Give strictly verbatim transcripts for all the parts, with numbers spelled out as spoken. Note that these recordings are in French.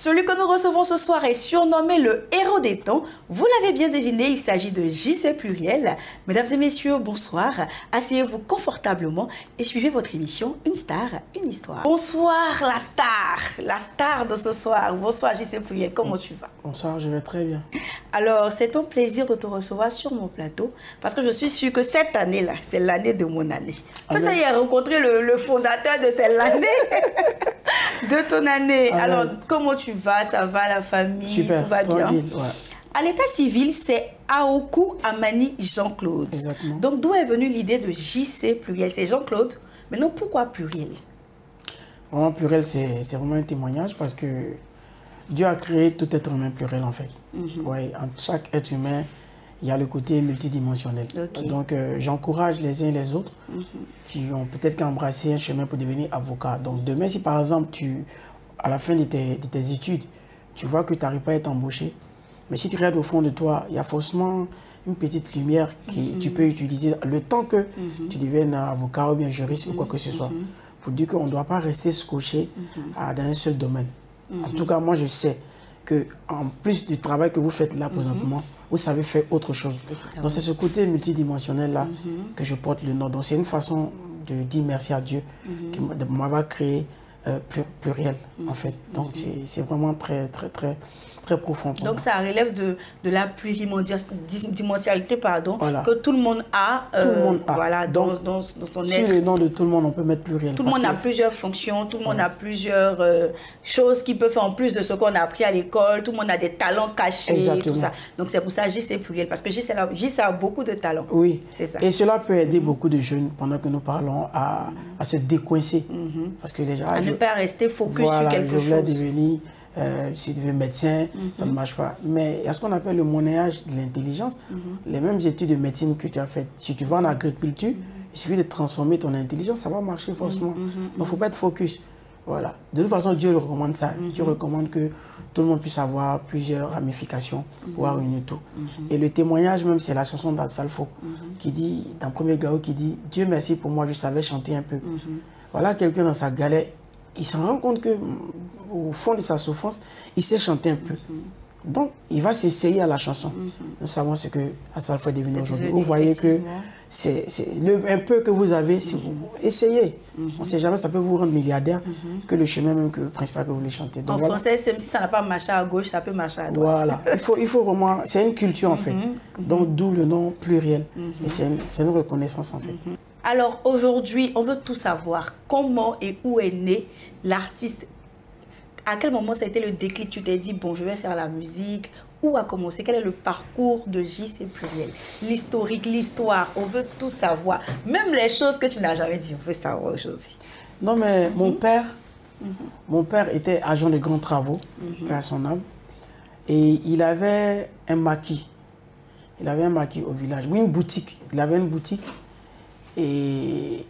Celui que nous recevons ce soir est surnommé le héros des temps. Vous l'avez bien deviné, il s'agit de J C Pluriel. Mesdames et messieurs, bonsoir. Asseyez-vous confortablement et suivez votre émission Une star, une histoire. Bonsoir la star, la star de ce soir. Bonsoir J C Pluriel, comment tu vas? Bonsoir, je vais très bien. Alors, c'est un plaisir de te recevoir sur mon plateau parce que je suis sûre que cette année-là, c'est l'année de mon année. Que ça y est, rencontré le, le fondateur de cette année, de ton année. Ah, Alors, ouais. comment tu vas? Ça va, la famille? Super, tout va bien? Ouais. À l'état civil, c'est Aoku Amani Jean-Claude. Exactement. Donc, d'où est venue l'idée de J C Pluriel? C'est Jean-Claude. Maintenant, pourquoi Pluriel? Vraiment, Pluriel, c'est vraiment un témoignage parce que Dieu a créé tout être humain pluriel, en fait. Mm-hmm. Ouais, en chaque être humain, il y a le côté multidimensionnel. Okay. Donc, euh, j'encourage les uns et les autres mm-hmm. qui ont peut-être qu'embrasser un chemin pour devenir avocat. Donc, demain, si par exemple, tu, à la fin de tes, de tes études, tu vois que tu n'arrives pas à être embauché, mais si tu regardes au fond de toi, il y a forcément une petite lumière que mm-hmm. tu peux utiliser le temps que mm-hmm. tu deviennes avocat ou bien juriste mm-hmm. ou quoi que ce soit, mm-hmm. pour dire qu'on ne doit pas rester scotché mm-hmm. à, dans un seul domaine. Mm-hmm. En tout cas, moi, je sais qu'en plus du travail que vous faites là présentement, mm-hmm. vous savez faire autre chose. Donc, c'est ce côté multidimensionnel-là mm-hmm. que je porte le nom. Donc, c'est une façon de dire merci à Dieu mm-hmm. qui m'avait créé euh, pluriel, mm-hmm. en fait. Donc, mm-hmm. c'est vraiment très, très, très, très profond. Donc, moi. ça relève de, de la pluridimensionnalité, pardon, voilà. que tout le monde a, euh, tout le monde a. Voilà, Donc, dans, dans, dans son sur être. le nom de tout le monde, on peut mettre pluriel. Tout le monde que... a plusieurs fonctions, tout le monde ouais. a plusieurs euh, choses qu'il peut faire en plus de ce qu'on a appris à l'école, tout le monde a des talents cachés, exactement. Tout ça. Donc, c'est pour ça que J C Pluriel, parce que J C a, J C a beaucoup de talents. Oui, c'est ça. Et cela peut aider mm-hmm. beaucoup de jeunes, pendant que nous parlons, à, mm-hmm. à se décoincer. Mm-hmm. Parce que déjà, à je... ne pas rester focus voilà, sur quelque je voulais chose. Devenir, euh, si je deviens médecin, mm-hmm. ça ne marche pas. Mais il y a ce qu'on appelle le monnayage de l'intelligence. Mm-hmm. Les mêmes études de médecine que tu as faites. Si tu vas en agriculture, mm-hmm. il suffit de transformer ton intelligence, ça va marcher forcément. Mm-hmm. Donc, il ne faut pas être focus. Voilà. De toute façon, Dieu recommande ça. Mm-hmm. Dieu recommande que tout le monde puisse avoir plusieurs ramifications, mm-hmm. voire une et tout. Mm-hmm. Et le témoignage même, c'est la chanson d'Alsalfo, mm-hmm. qui dit, dans le premier Gao, qui dit « Dieu merci pour moi, je savais chanter un peu. Mm-hmm. » Voilà quelqu'un dans sa galère, il se rend compte qu'au fond de sa souffrance, il sait chanter un peu. Mm-hmm. Donc, il va s'essayer à la chanson. Mm-hmm. Nous savons ce que Alsalfo est devenu aujourd'hui. Vous voyez que c'est un peu que vous avez, si mm-hmm. vous essayez. Mm-hmm. On ne sait jamais, ça peut vous rendre milliardaire, mm-hmm. que le chemin même que le principal que vous voulez chanter. Donc, en voilà. français, même si ça n'a pas marché à gauche, ça peut marcher à droite. Voilà. il, faut, il faut vraiment... C'est une culture, en fait. Mm-hmm. Donc, d'où le nom pluriel. Mm-hmm. C'est une, une reconnaissance, en fait. Mm-hmm. Alors, aujourd'hui, on veut tout savoir. Comment et où est né l'artiste? À quel moment ça a été le déclic? Tu t'es dit, bon, je vais faire la musique. Où a commencé? Quel est le parcours de J C Pluriel? L'historique, l'histoire, on veut tout savoir. Même les choses que tu n'as jamais dit, on veut savoir aujourd'hui. Non, mais mm-hmm. mon père, mm-hmm. mon père était agent de grands travaux, mm-hmm. à son âme. Et il avait un maquis. Il avait un maquis au village. Oui, une boutique. Il avait une boutique. Et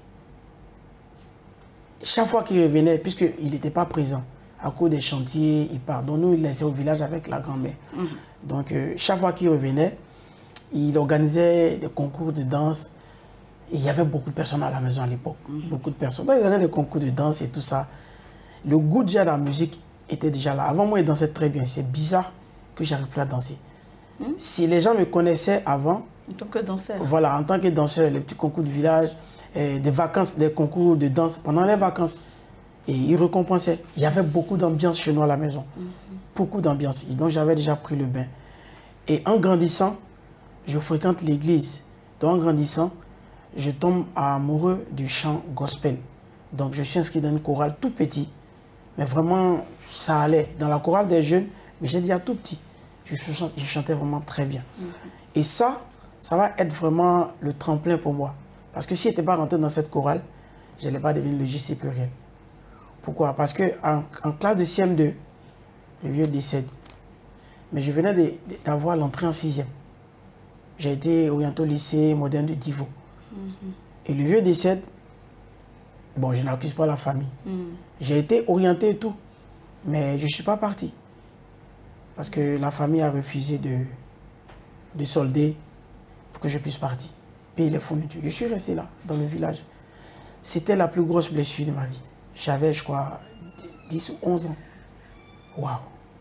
chaque fois qu'il revenait, puisqu'il n'était pas présent, à cause des chantiers, il part. Donc nous, il laissait au village avec la grand-mère. Mmh. Donc euh, chaque fois qu'il revenait, il organisait des concours de danse. Et il y avait beaucoup de personnes à la maison à l'époque. Mmh. Beaucoup de personnes. Donc il y avait des concours de danse et tout ça. Le goût déjà de la musique était déjà là. Avant moi, il dansait très bien. C'est bizarre que j'arrive plus à danser. Mmh. Si les gens me connaissaient avant, en tant que danseur. Voilà, en tant que danseur, les petits concours de village, euh, des vacances, des concours de danse pendant les vacances. Et ils récompensaient. Il y avait beaucoup d'ambiance chez nous à la maison. Mm-hmm. Beaucoup d'ambiance. Donc j'avais déjà pris le bain. Et en grandissant, je fréquente l'église. Donc en grandissant, je tombe amoureux du chant gospel. Donc je suis inscrit dans une chorale tout petit. Mais vraiment, ça allait. Dans la chorale des jeunes, mais j'ai dit à tout petit. Je, chante, je chantais vraiment très bien. Mm-hmm. Et ça, ça va être vraiment le tremplin pour moi. Parce que si je n'étais pas rentré dans cette chorale, je n'allais pas devenir le J C Pluriel. Pourquoi? Parce qu'en en classe de C M deux, le vieux décède. Mais je venais d'avoir l'entrée en sixième. J'ai été orienté au lycée moderne de Divo. Mm-hmm. Et le vieux décède, bon, je n'accuse pas la famille. Mm. J'ai été orienté et tout, mais je ne suis pas parti. Parce que la famille a refusé de, de solder pour que je puisse partir. Payer les fournitures. Je suis resté là, dans le village. C'était la plus grosse blessure de ma vie. J'avais, je crois, dix ou onze ans. Waouh!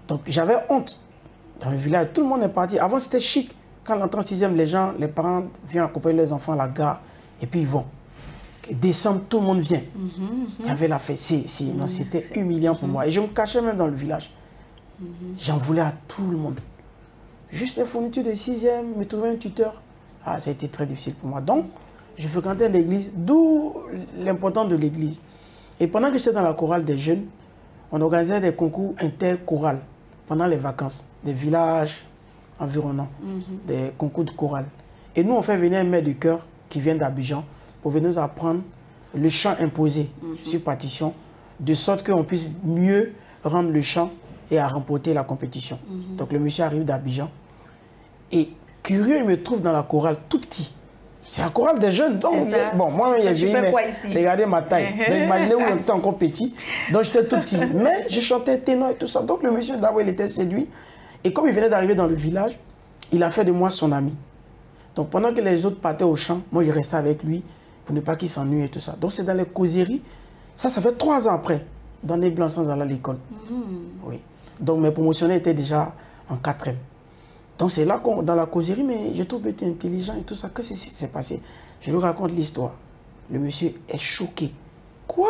Donc j'avais honte. Dans le village, tout le monde est parti. Avant, c'était chic. Quand on entre en sixième, les gens, les parents viennent accompagner leurs enfants à la gare et puis ils vont. Décembre, tout le monde vient. Mm -hmm, mm -hmm. Il y avait la fête. C'était mm -hmm. humiliant pour mm -hmm. moi. Et je me cachais même dans le village. Mm -hmm. J'en voulais à tout le monde. Juste les fournitures de sixième, me trouver un tuteur. Ah, ça a été très difficile pour moi. Donc, je fréquentais l'église, d'où l'importance de l'église. Et pendant que j'étais dans la chorale des jeunes, on organisait des concours interchorales pendant les vacances, des villages environnants, mm-hmm. des concours de chorale. Et nous, on fait venir un maître de chœur qui vient d'Abidjan pour venir nous apprendre le chant imposé mm-hmm. sur partition, de sorte qu'on puisse mieux rendre le chant et à remporter la compétition. Mm-hmm. Donc le monsieur arrive d'Abidjan et curieux, il me trouve dans la chorale tout petit. C'est la chorale des jeunes. Donc, bon, moi, il y avait, mais regardez ma taille. Donc, imaginez où j'étais encore petit. Donc, j'étais tout petit. Mais je chantais ténor et tout ça. Donc, le monsieur, d'abord, il était séduit. Et comme il venait d'arriver dans le village, il a fait de moi son ami. Donc, pendant que les autres partaient au champ, moi, je restais avec lui pour ne pas qu'il s'ennuie et tout ça. Donc, c'est dans les causeries. Ça, ça fait trois ans après, dans les blancs sans aller à l'école. Mm. Oui. Donc, mes promotionnels étaient déjà en quatrième. Donc c'est là qu'on, dans la causerie, mais je trouve que tu es intelligent et tout ça. Qu'est-ce qui s'est passé? Je lui raconte l'histoire. Le monsieur est choqué. Quoi?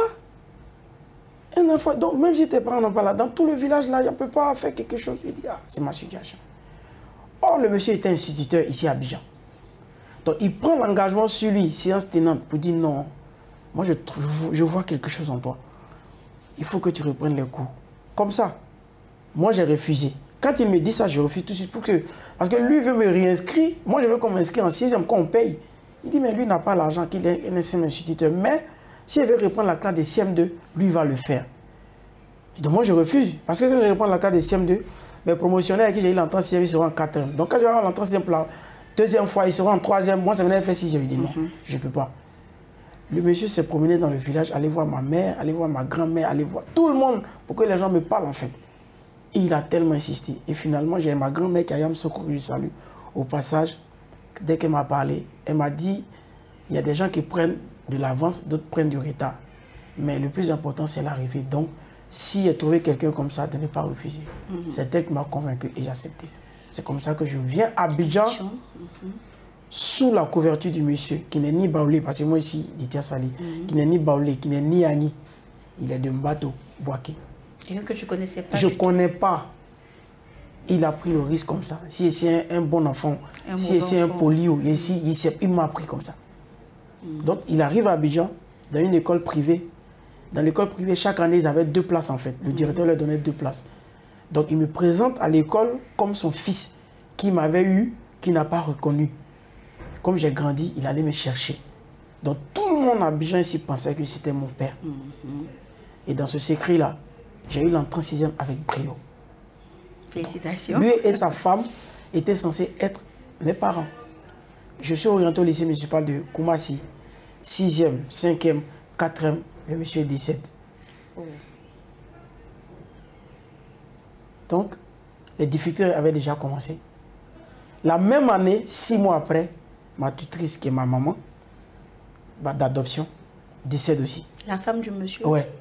Un enfant, donc même si tes parents n'ont pas là, dans tout le village là, il ne peut pas faire quelque chose. Il dit, ah, c'est ma situation. Or, le monsieur était instituteur ici à Abidjan. Donc il prend l'engagement sur lui, séance tenante, pour dire non, moi je, je vois quelque chose en toi. Il faut que tu reprennes les cours. Comme ça. Moi j'ai refusé. Quand il me dit ça, je refuse tout de suite. Pour que, parce que lui veut me réinscrire. Moi, je veux qu'on m'inscrit en sixième, qu'on paye. Il dit, mais lui n'a pas l'argent, qu'il est un instituteur. Mais s'il veut reprendre la classe de C M deux, lui il va le faire. Donc moi, je refuse. Parce que quand je reprends la classe de C M deux, mes promotionnaires avec qui j'ai eu l'entrée en sixième, ils seront en quatrième. Donc quand je vais avoir l'entrée en sixième, la deuxième fois, ils seront en troisième. Moi, ça venait faire sixième. Je dis, non, mm-hmm. je ne peux pas. Le monsieur s'est promené dans le village, aller voir ma mère, aller voir ma grand-mère, aller voir tout le monde, pour que les gens me parlent en fait. Et il a tellement insisté. Et finalement, j'ai ma grand-mère qui a me secourir, je salue. Au passage, dès qu'elle m'a parlé, elle m'a dit, il y a des gens qui prennent de l'avance, d'autres prennent du retard. Mais le plus important, c'est l'arrivée. Donc, si j'ai trouvé quelqu'un comme ça, de ne pas refuser. Mm-hmm. C'est elle qui m'a convaincu et j'ai accepté. C'est comme ça que je viens à Abidjan, mm-hmm. sous la couverture du monsieur, qui n'est ni Baoulé, parce que moi ici, il était Sali, mm-hmm. qui n'est ni Baoulé, qui n'est ni Ani. Il est de Mbato, Boaké. Quelqu'un que tu ne connaissais pas? Je ne connais pas. Il a pris le risque comme ça. Si c'est un, un bon enfant, un si c'est un polio, mm. il, il m'a pris comme ça. Mm. Donc, il arrive à Abidjan, dans une école privée. Dans l'école privée, chaque année, ils avaient deux places en fait. Le directeur mm. leur donnait deux places. Donc, il me présente à l'école comme son fils, qui m'avait eu, qui n'a pas reconnu. Comme j'ai grandi, il allait me chercher. Donc, tout le monde à Abidjan ici pensait que c'était mon père. Mm -hmm. Et dans ce secret-là, j'ai eu l'entrée en sixième avec brio. Félicitations. Lui et sa femme étaient censés être mes parents. Je suis orienté au lycée municipal de Koumassi. Sixième, cinquième, quatrième, le monsieur est décédé. Oh. Donc, les difficultés avaient déjà commencé. La même année, six mois après, ma tutrice, qui est ma maman, bah, d'adoption, décède aussi. La femme du monsieur? Ouais.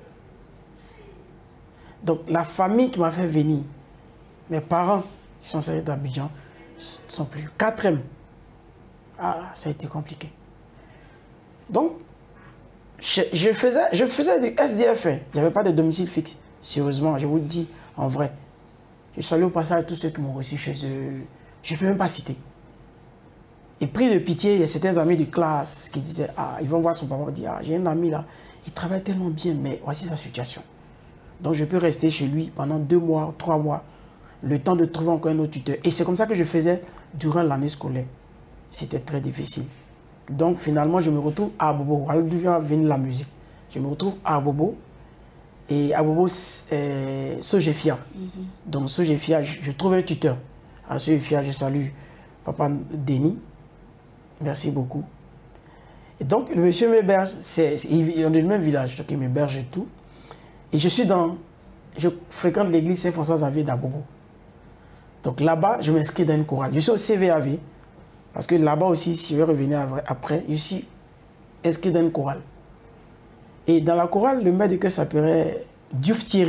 Donc, la famille qui m'a fait venir, mes parents qui sont sortis d'Abidjan, ne sont plus. Quatrième. Ah, ça a été compliqué. Donc, je, je, faisais, je faisais du S D F. Je n'avais pas de domicile fixe. Sérieusement, je vous le dis en vrai. Je salue au passage tous ceux qui m'ont reçu chez eux. Je ne peux même pas citer. Et pris de pitié, il y a certains amis de classe qui disaient, ah, ils vont voir son papa et dire, ah, j'ai un ami là, il travaille tellement bien, mais voici sa situation. Donc, je peux rester chez lui pendant deux mois, trois mois, le temps de trouver encore un autre tuteur. Et c'est comme ça que je faisais durant l'année scolaire. C'était très difficile. Donc, finalement, je me retrouve à Abobo. Alors, d'où vient venir la musique. Je me retrouve à Abobo. Et à Abobo, euh, Sogefia. Mm-hmm. Donc, Sogefia, je, je trouve un tuteur. À Sogefia, je salue Papa Denis. Merci beaucoup. Et donc, le monsieur m'héberge. On est du même village, donc il m'héberge et tout. Et je suis dans, je fréquente l'église Saint-François-Xavier d'Abobo. Donc là-bas, je m'inscris dans une chorale. Je suis au C V A V, parce que là-bas aussi, si je vais revenir après, je suis inscrit dans une chorale. Et dans la chorale, le maître de chœur s'appelait Diouf Thierry.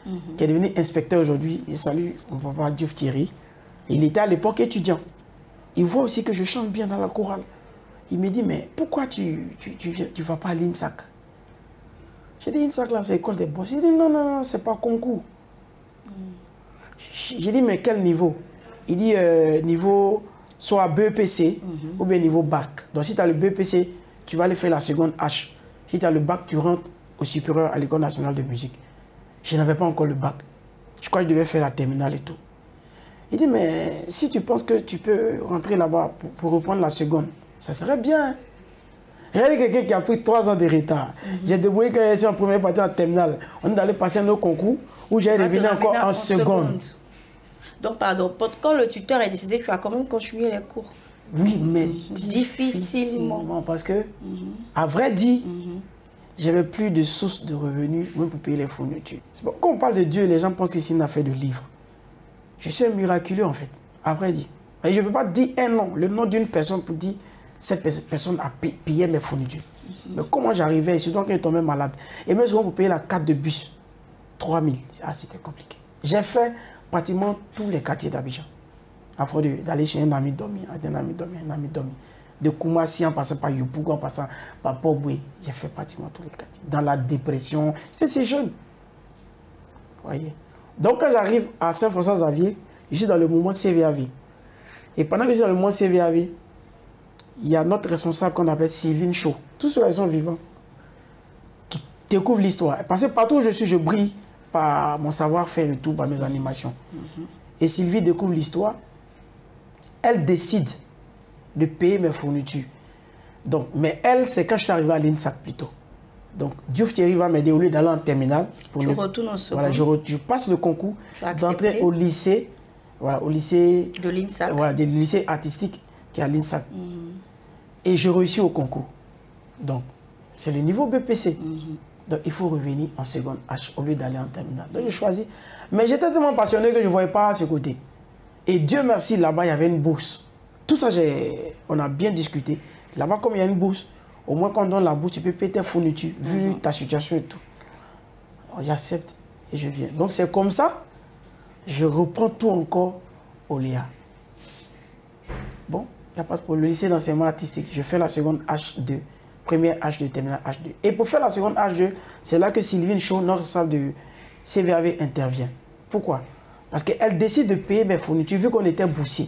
mm-hmm. qui est devenu inspecteur aujourd'hui. Je salue mon papa Diouf Thierry. Il était à l'époque étudiant. Il voit aussi que je chante bien dans la chorale. Il me dit, mais pourquoi tu tu, tu, tu vas pas à l'INSAC? J'ai dit, l'INSAC, là, c'est l'école des boss. Il dit, non, non, non, c'est pas concours. Mm. J'ai dit, mais quel niveau? Il dit, euh, niveau soit B E P C mm-hmm. ou bien niveau bac. Donc, si tu as le B E P C, tu vas aller faire la seconde H. Si tu as le bac, tu rentres au supérieur à l'École nationale de musique. Je n'avais pas encore le bac. Je crois que je devais faire la terminale et tout. Il dit, mais si tu penses que tu peux rentrer là-bas pour, pour reprendre la seconde, ça serait bien. Regardez quelqu'un qui a pris trois ans de retard. Mm-hmm. J'ai débrouillé quand j'étais en première partie en terminale. On est allé passer un autre concours où j'ai revenu encore en, en seconde. seconde. Donc, pardon, quand le tuteur est décédé, tu as quand même continué les cours? Oui, mais mmh. difficilement. difficilement. Parce que, mmh. à vrai dire, mmh. j'avais plus de sources de revenus, même pour payer les fournitures. Bon, quand on parle de Dieu, les gens pensent que c'est une affaire de livre. Je suis un miraculeux, en fait, à vrai dire. Et je ne peux pas dire un nom, le nom d'une personne pour dire cette personne a payé mes fournitures. Mmh. Mais comment j'arrivais, surtout quand il tombait malade. Et même souvent pour payer la carte de bus, trois mille. Ah, c'était compliqué. J'ai fait pratiquement tous les quartiers d'Abidjan. Afin d'aller chez un ami dormir, un ami dormir, un ami dormir. De Koumassi en passant par Yopougon, en passant par Port-Boué. J'ai fait pratiquement tous les quartiers. Dans la dépression, c'était jeune. Voyez. Donc quand j'arrive à Saint-François-Xavier, je suis dans le mouvement C V A V. Et pendant que je suis dans le mouvement C V A V, il y a notre responsable qu'on appelle Sylvine Shaw. Tous ceux-là sont vivants. Qui découvrent l'histoire. Parce que partout où je suis, je brille par mon savoir-faire et tout, par mes animations. Mm-hmm. Et Sylvie découvre l'histoire. Elle décide de payer mes fournitures. Donc, mais elle, c'est quand je suis arrivé à l'INSAC plutôt. Donc, Diouf Thierry va m'aider au lieu d'aller en terminale. Pour tu le... retournes en seconde. Voilà, je, re... je passe le concours d'entrer au lycée, voilà, au lycée de l'INSAC. Voilà, du lycée artistique qui est à l'INSAC. Mm. Et je réussis au concours. Donc, c'est le niveau B P C. Mm-hmm. Donc, il faut revenir en seconde H au lieu d'aller en terminale. Donc, j'ai choisi. Mais j'étais tellement passionné que je ne voyais pas ce côté. Et Dieu merci, là-bas, il y avait une bourse. Tout ça, on a bien discuté. Là-bas, comme il y a une bourse, au moins quand on donne la bourse, tu peux payer tes fournitures, vu mm-hmm. ta situation et tout. J'accepte et je viens. Donc, c'est comme ça, je reprends tout encore au L E A. Bon, il n'y a pas de problème. Le lycée d'enseignement artistique, je fais la seconde H deux, première H deux, terminale H deux. Et pour faire la seconde H deux, c'est là que Sylvine Shaw, notre responsable de C V A V, intervient. Pourquoi? Parce qu'elle décide de payer mes fournitures, vu qu'on était boursiers.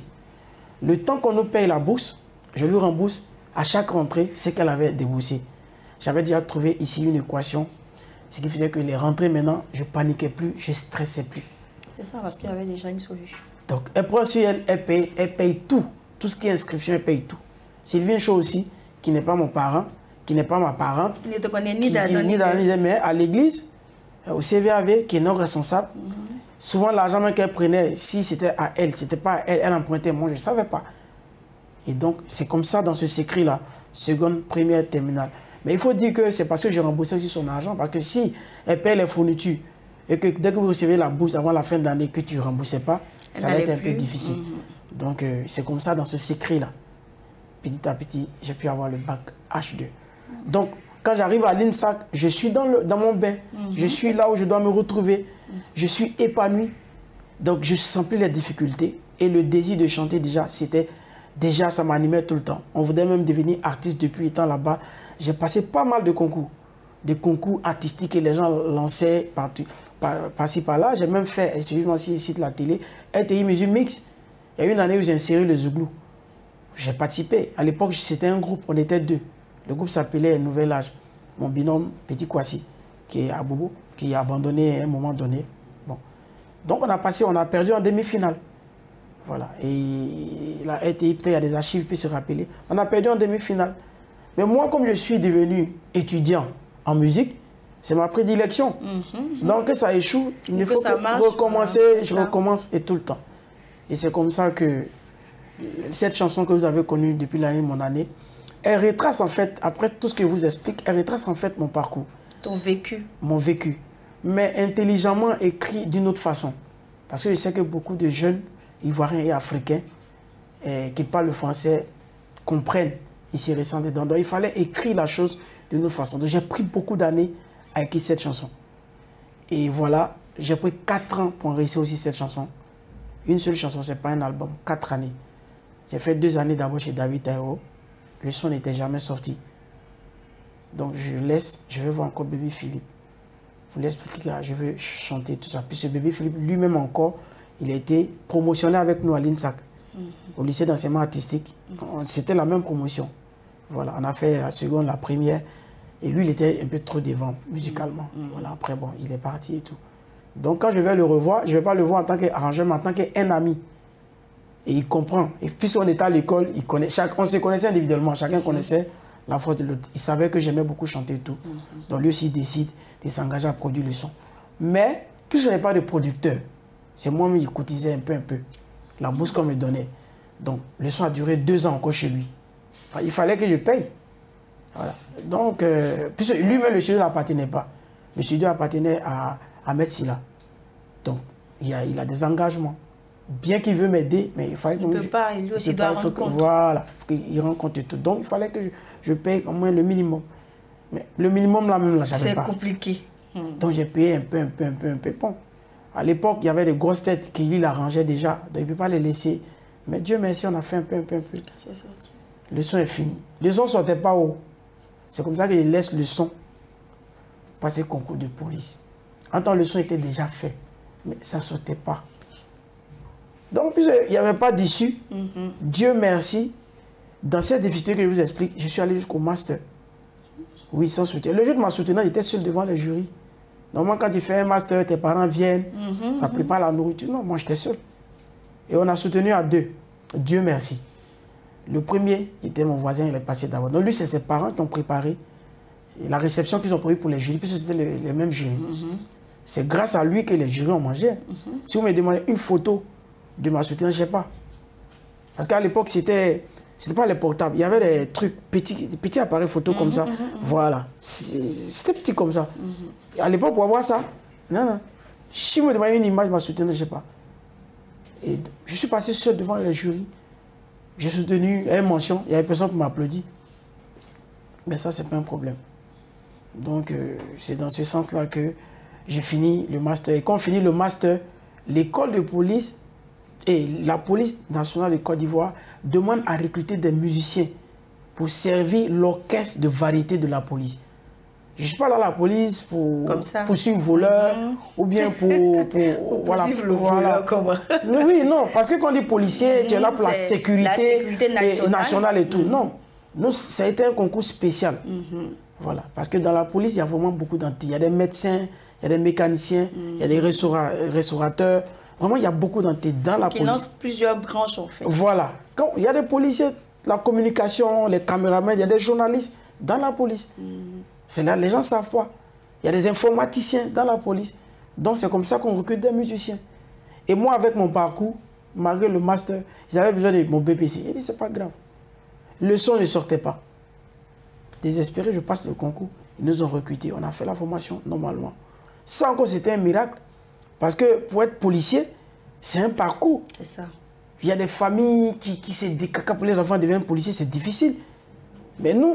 Le temps qu'on nous paye la bourse, je lui rembourse à chaque rentrée ce qu'elle avait déboursé. J'avais déjà trouvé ici une équation, ce qui faisait que les rentrées maintenant, je ne paniquais plus, je ne stressais plus. C'est ça, parce qu'il y avait déjà une solution. Donc, elle prend sur elle, elle paye, elle paye tout. Tout ce qui est inscription, elle paye tout. Sylvine Shaw aussi, qui n'est pas mon parent, qui n'est pas ma parente. Il ne te connaît ni dans ni dans ni mais à l'église, au C V A V, qui est non responsable. Mm-hmm. Souvent, l'argent qu'elle prenait, si c'était à elle, c'était pas à elle, elle empruntait, moi je ne savais pas. Et donc, c'est comme ça dans ce secret-là, seconde, première, terminale. Mais il faut dire que c'est parce que j'ai remboursé aussi son argent, parce que si elle paye les fournitures, et que dès que vous recevez la bourse avant la fin de l'année, que tu ne remboursais pas, elle ça va être un plus. peu difficile. Mmh. Donc, euh, c'est comme ça dans ce secret-là. Petit à petit, j'ai pu avoir le bac H deux. Mmh. Donc, quand j'arrive à l'INSAC, je suis dans, le, dans mon bain. Mmh. Je suis là où je dois me retrouver. Mmh. Je suis épanoui. Donc, je ne sens plus les difficultés. Et le désir de chanter, déjà, c'était... Déjà, ça m'animait tout le temps. On voudrait même devenir artiste depuis étant là-bas. J'ai passé pas mal de concours. Des concours artistiques que les gens lançaient par-ci, par, par, par là. J'ai même fait, excusez-moi si ici de la télé, R T I Musique Mix. Il y a une année où j'ai inséré le Zouglou. J'ai participé. À l'époque, c'était un groupe, on était deux. Le groupe s'appelait Nouvel Âge. Mon binôme, Petit Kwasi, qui est à Bobo, qui a abandonné à un moment donné. Bon. Donc, on a passé, on a perdu en demi-finale. Voilà. Et la R T I, peut-être il y a des archives, puis se rappeler. On a perdu en demi-finale. Mais moi, comme je suis devenu étudiant en musique, c'est ma prédilection. Mm-hmm. Donc, que ça échoue, il ne faut que marche, recommencer, voilà, je ça. recommence et tout le temps. Et c'est comme ça que cette chanson que vous avez connue depuis l'année, mon année, elle retrace en fait, après tout ce que je vous explique, elle retrace en fait mon parcours. Ton vécu. Mon vécu. Mais intelligemment écrit d'une autre façon. Parce que je sais que beaucoup de jeunes Ivoiriens et Africains eh, qui parlent le français comprennent ici récent dedans. Donc il fallait écrire la chose d'une autre façon. Donc j'ai pris beaucoup d'années à écrire cette chanson. Et voilà, j'ai pris quatre ans pour réussir aussi cette chanson. Une seule chanson, c'est pas un album, quatre années. J'ai fait deux années d'abord chez David Taïro. Le son n'était jamais sorti. Donc je laisse, je vais voir encore Bébé Philippe. Pour lui expliquer, je veux chanter tout ça. Puis ce Bébé Philippe, lui-même encore, il a été promotionné avec nous à l'INSAC, mm-hmm. au lycée d'enseignement artistique. Mm-hmm. C'était la même promotion. Voilà, on a fait la seconde, la première. Et lui, il était un peu trop devant musicalement. Mm-hmm. Voilà, après, bon, il est parti et tout. Donc quand je vais le revoir, je ne vais pas le voir en tant qu'arrangeur, mais en tant qu'un ami. Et il comprend. Et puisqu'on était à l'école, il connaît, chaque, on se connaissait individuellement, chacun connaissait la force de l'autre. Il savait que j'aimais beaucoup chanter et tout. Mm-hmm. Donc lui aussi, il décide de s'engager à produire le son. Mais, puisque je n'avais pas de producteur, c'est moi-même qui cotisais un peu, un peu. La bourse qu'on me donnait. Donc, le son a duré deux ans encore chez lui. Enfin, il fallait que je paye. Voilà. Donc, euh, puisque lui-même, le studio n'appartenait pas. Le studio appartenait à, à Maître Silla. Donc, il a, il a des engagements. Bien qu'il veut m'aider, mais il fallait que... Il ne peut pas, lui aussi doit rendre compte. Voilà, il rend compte de tout. Donc, il fallait que je, je paye au moins le minimum. Mais le minimum, là même, là, j'avais pas. C'est compliqué. Hmm. Donc, j'ai payé un peu, un peu, un peu, un peu. Bon, à l'époque, il y avait des grosses têtes qui lui l'arrangeaient déjà. Donc, il ne peut pas les laisser. Mais Dieu merci, on a fait un peu, un peu, un peu. C'est sorti. Le son est fini. Le son ne sortait pas haut. C'est comme ça que je laisse le son passer le concours de police. En temps, le son était déjà fait. Mais ça ne sortait pas. Donc, il n'y avait pas d'issue. Mm-hmm. Dieu merci. Dans cette difficulté que je vous explique, je suis allé jusqu'au master. Oui, sans soutien. Le jour de ma soutenance, j'étais seul devant les jurys. Normalement, quand tu fais un master, tes parents viennent, mm-hmm, ça prépare la nourriture. Non, moi, j'étais seul. Et on a soutenu à deux. Dieu merci. Le premier, était mon voisin, il est passé d'abord. Donc, lui, c'est ses parents qui ont préparé la réception qu'ils ont prévue pour les jurys, puisque c'était les, les mêmes jurys. Mm-hmm. C'est grâce à lui que les jurys ont mangé. Mm-hmm. Si vous me demandez une photo de ma soutenance, je ne sais pas. Parce qu'à l'époque, c'était... C'était pas les portables. Il y avait des trucs, petits, des petits appareils photo mmh, comme ça. Mmh, mmh. Voilà. C'était petit comme ça. Mmh. À l'époque, pour avoir ça, non, non. Si vous me demandez une image, ma soutenance, je ne sais pas. Et je suis passé seul devant les jurys. J'ai soutenu, il y avait une mention, il y avait personne qui m'applaudit. Mais ça, ce n'est pas un problème. Donc, euh, c'est dans ce sens-là que j'ai fini le master. Et quand on finit le master, l'école de police et la police nationale de Côte d'Ivoire demande à recruter des musiciens pour servir l'orchestre de variété de la police. Je ne suis pas là à la police pour poursuivre voleurs mmh. ou bien pour... pour, pour voilà, poursuivre le voleur, voilà. Comment? Oui, non, parce que quand on dit policier, mmh, tu es là pour la sécurité, la sécurité nationale. Et, nationale et tout. Mmh. Non, nous, ça a été un concours spécial. Mmh. Voilà, parce que dans la police, il y a vraiment beaucoup d'entités. Il y a des médecins, il y a des mécaniciens, mmh. il y a des restaura restaurateurs. Vraiment, il y a beaucoup d'entités dans la qui police. Qui lancent plusieurs branches, en fait. Voilà. Quand il y a des policiers, la communication, les caméramans, il y a des journalistes dans la police. Mmh. C'est là, les gens ne savent pas. Il y a des informaticiens dans la police. Donc, c'est comme ça qu'on recrute des musiciens. Et moi, avec mon parcours, malgré le master, ils avaient besoin de mon B P C. J'ai dit, c'est pas grave. Le son ne sortait pas. Désespéré, je passe le concours. Ils nous ont recrutés. On a fait la formation normalement. Ça encore, c'était un miracle. Parce que pour être policier, c'est un parcours. C'est ça. Il y a des familles qui, qui se décacent pour les enfants deviennent policiers, c'est difficile. Mais nous,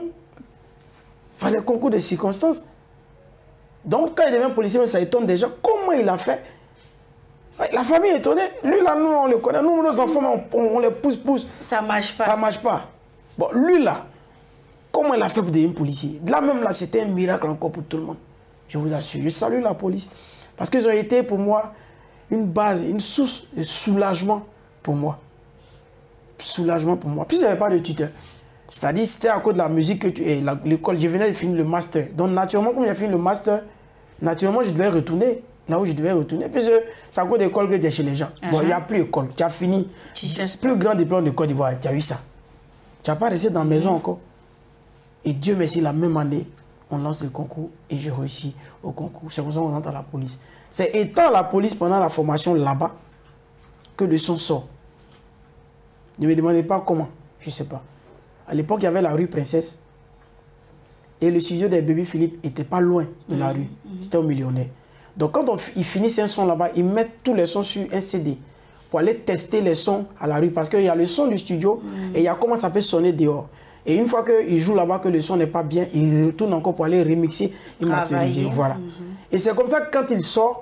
il fallait le concours de circonstances. Donc, quand il devient policier, ça étonne déjà. Comment il a fait? La famille est étonnée. Lui, là, nous, on le connaît. Nous, nos enfants, on, on les pousse, pousse. Ça ne marche pas. Ça ne marche pas. Bon, lui, là, comment il a fait pour devenir policier? Là, même là, c'était un miracle encore pour tout le monde. Je vous assure. Je salue la police. Parce qu'ils ont été pour moi une base, une source de soulagement pour moi. Soulagement pour moi. Puis il n'y avait pas de tuteur. C'est-à-dire c'était à cause de la musique que tu et l'école. Je venais de finir le master. Donc naturellement, comme j'ai fini le master, naturellement je devais retourner là où je devais retourner. Puis c'est à cause de l'école que tu es chez les gens. Uh-huh. Bon, il n'y a plus d'école. Tu as fini. Tu plus grand diplôme de Côte d'Ivoire. Tu as eu ça. Tu n'as pas resté dans la maison uh-huh. encore. Et Dieu merci, la même année, on lance le concours et je réussis au concours. C'est pour ça qu'on entre à la police. C'est étant la police pendant la formation là-bas que le son sort. Ne me demandez pas comment, je ne sais pas. À l'époque, il y avait la rue Princesse et le studio des Bébé Philippe n'était pas loin de la mmh, rue. Mmh. C'était au Millionnaire. Donc quand on, ils finissent un son là-bas, ils mettent tous les sons sur un C D pour aller tester les sons à la rue. Parce qu'il y a le son du studio mmh. et il y a comment ça peut sonner dehors. Et une fois qu'ils jouent là-bas, que le son n'est pas bien, ils retournent encore pour aller remixer et masteriser. Voilà. Mm-hmm. Et c'est comme ça que quand il sort,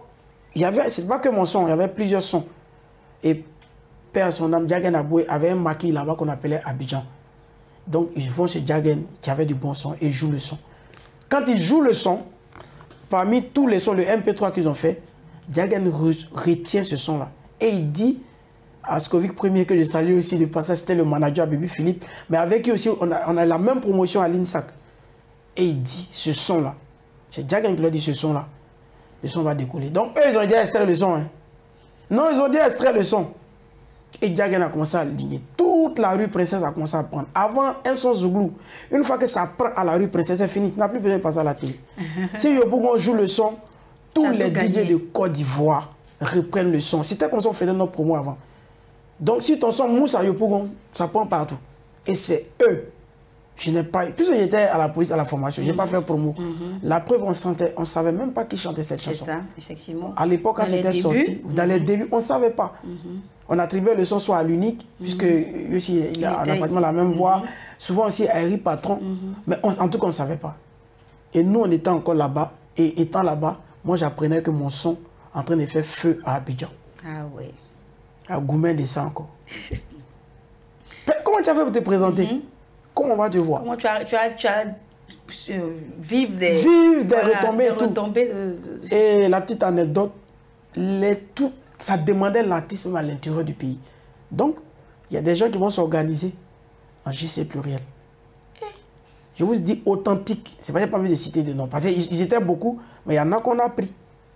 il y avait, c'est pas que mon son, il y avait plusieurs sons. Et père son âme, Djagen Aboué avait un maquis là-bas qu'on appelait Abidjan. Donc ils vont chez Djagen, qui avait du bon son, et jouent le son. Quand ils jouent le son, parmi tous les sons, le M P trois qu'ils ont fait, Djagen retient ce son-là. Et il dit à Scovic Premier, que je salue aussi, de passage, c'était le manager Baby Philippe, mais avec qui aussi, on a, on a la même promotion à l'INSAC. Et il dit, ce son-là, c'est Djagen qui leur dit ce son-là, le son va décoller. Donc eux, ils ont dit à extraire le son. Hein. Non, ils ont dit à extraire le son. Et Djagen a commencé à ligner. Toute la rue Princesse a commencé à prendre. Avant, un son Zouglou, une fois que ça prend à la rue Princesse, c'est fini. Tu n'as plus besoin de passer à la télé. Si Yopougon joue le son, tous les D J de Côte d'Ivoire reprennent le son. C'était comme ça qu'on faisait notre promo avant. Donc si ton son mousse à Yopougon, ça prend partout. Et c'est eux. Je n'ai pas... Puisque j'étais à la police, à la formation, je n'ai mm-hmm. pas fait promo. Mm-hmm. La preuve, on ne savait même pas qui chantait cette chanson. C'est ça, effectivement. À l'époque, quand c'était sorti, dans mm-hmm. les débuts, on ne savait pas. Mm-hmm. On attribuait le son soit à l'unique, mm-hmm. puisque lui aussi, il a il pratiquement la même mm-hmm. voix. Souvent aussi, Harry Patron. Mm-hmm. Mais on, en tout cas, on ne savait pas. Et nous, on était encore là-bas. Et étant là-bas, moi, j'apprenais que mon son en train de faire feu à Abidjan. Ah oui. À Goumen de ça encore. Comment tu as fait pour te présenter? Mm-hmm. Comment on va te voir? Comment tu as, tu as, tu as euh, vivre des, vivre des voilà, retombées. Des retombées de, de... Et la petite anecdote, les, tout, ça demandait l'artiste même à l'intérieur du pays. Donc, il y a des gens qui vont s'organiser en J C pluriel. Eh. Je vous dis authentique. C'est pas que j'ai pas envie de citer des noms. Parce qu'ils ils étaient beaucoup, mais il y en a qu'on a pris.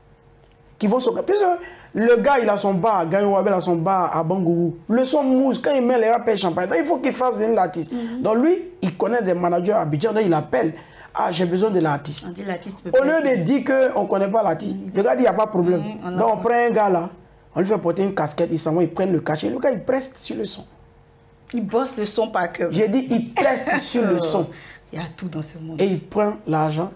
Qui vont s'organiser. Puisque le gars, il a son bar à Gagnon Wabel, a son bar à Bangourou. Le son mousse, quand il met les rappels champagne, donc il faut qu'il fasse venir l'artiste. Mm-hmm. Donc lui, il connaît des managers à Abidjan, donc il appelle. Ah, j'ai besoin de l'artiste. Au lieu de dire qu'on ne connaît pas l'artiste, mm-hmm. le gars dit, il n'y a pas de problème. Mm-hmm. on donc on prend un gars là, on lui fait porter une casquette, il s'en va, il prend le cachet. Le gars, il preste sur le son. Il bosse le son par cœur. J'ai dit, il preste sur le son. Il y a tout dans ce monde. Et il prend l'argent.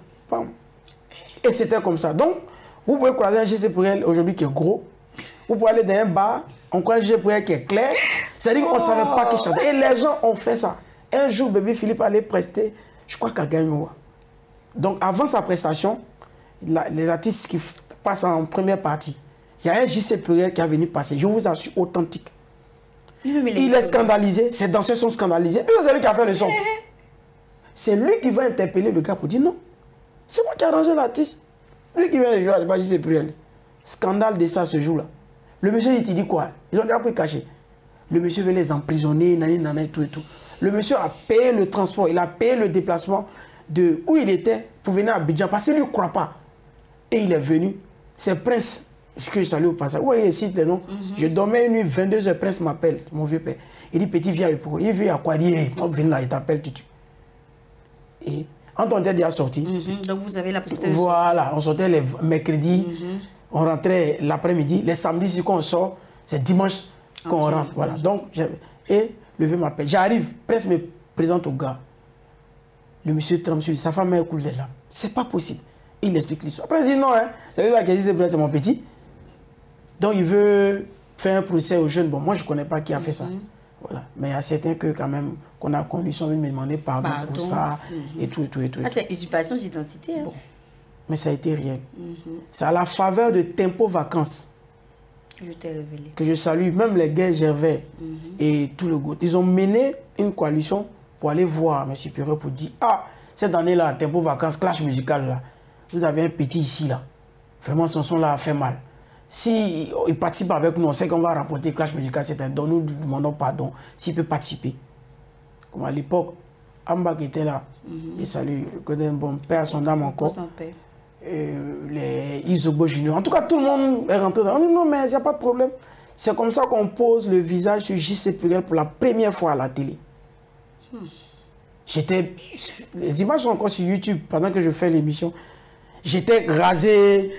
Et c'était comme ça. Donc, vous pouvez croiser un J C pluriel aujourd'hui qui est gros. Vous pouvez aller dans un bar, on croise un J C pluriel qui est clair. C'est-à-dire qu'on ne savait pas qui chantait. Et les gens ont fait ça. Un jour, bébé Philippe allait prester, je crois qu'à Gagnoua. Donc, avant sa prestation, la, les artistes qui passent en première partie, il y a un J C pluriel qui a venu passer. Je vous assure, authentique. Il est scandalisé, ses danseurs sont scandalisés. Puis c'est lui qui a fait le son. C'est lui qui va interpeller le gars pour dire non. C'est moi qui ai arrangé l'artiste. Lui qui vient de jouer, c'est pas J C pluriel. Scandale de ça ce jour-là. Le monsieur, il te dit quoi? Ils ont déjà pris caché. Le monsieur veut les emprisonner, nani, nani, et tout et tout. Le monsieur a payé le transport, il a payé le déplacement de où il était pour venir à Abidjan parce qu'il ne lui croit pas. Et il est venu. C'est Prince, que je salue au passage. Vous voyez ici les noms. Mm-hmm. Je dormais une nuit, vingt-deux heures, Prince m'appelle, mon vieux père. Il dit, petit, viens, il vient à quoi? Il dit, on vient là, il t'appelle, tu tues. Et quand on était déjà sorti. Mm-hmm. Donc vous avez la possibilité de Voilà, on sortait les mercredis, mm-hmm. on rentrait l'après-midi. Les samedis, si on sort, c'est dimanche qu'on okay. rentre. Voilà. Donc, et le vieux m'appelle. J'arrive, Prince me présente au gars. Le monsieur trempe sur lui, sa femme est coule des larmes. C'est pas possible. Il explique l'histoire. Après, il dit non, hein, c'est lui là qui dit c'est mon petit. Donc, il veut faire un procès aux jeunes. Bon, moi, je ne connais pas qui a fait ça. Mm-hmm. Voilà. Mais il y a certains que, quand même, qu'on a connus, sont venus me demander pardon, pardon. pour ça, mm-hmm. et tout, et tout, et tout. Ah, c'est usurpation d'identité. Hein. Bon. Mais ça a été réel. Mm-hmm. C'est à la faveur de Tempo Vacances je t'ai révélé. Que je salue, même les gars Gervais mm-hmm. et tout le groupe. Ils ont mené une coalition pour aller voir M. Supérieur pour dire ah, cette année-là, Tempo Vacances, clash musical, là, vous avez un petit ici, là. Vraiment, son son là a fait mal. Si il participe avec nous, on sait qu'on va remporter clash musical, c'est un don, nous demandons pardon s'il peut participer. Comme à l'époque, Amba qui était là, mm-hmm. et salut, que d'un bon père, son âme encore. Euh, les Isobo Junior. En tout cas, tout le monde est rentré dans. On dit non, mais il n'y a pas de problème. C'est comme ça qu'on pose le visage sur J C pluriel pour la première fois à la télé. Hmm. J'étais. Les images sont encore sur YouTube pendant que je fais l'émission. J'étais rasé.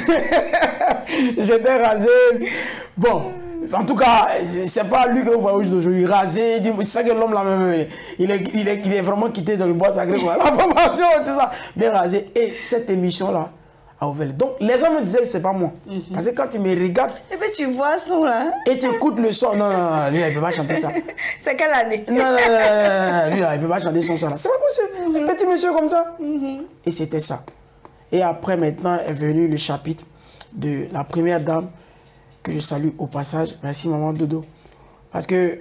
J'étais rasé. Bon. En tout cas, c'est pas lui que vous voyez aujourd'hui, rasé, c'est ça que l'homme là même, il est, il, est, il est vraiment quitté dans le bois sacré, quoi. La formation, tout ça, bien rasé. Et cette émission-là a ouvert. Donc, les gens me disaient que c'est pas moi. Mm-hmm. Parce que quand tu me regardes... Et puis tu vois son là. Et tu écoutes le son. Non, non, non, lui, il ne peut pas chanter ça. C'est quelle année? Non, non, non, non, lui, il ne peut pas chanter son son là. C'est pas possible, un petit monsieur comme ça. Mm-hmm. Et c'était ça. Et après, maintenant, est venu le chapitre de la première dame, que je salue au passage. Merci maman Dodo. Parce que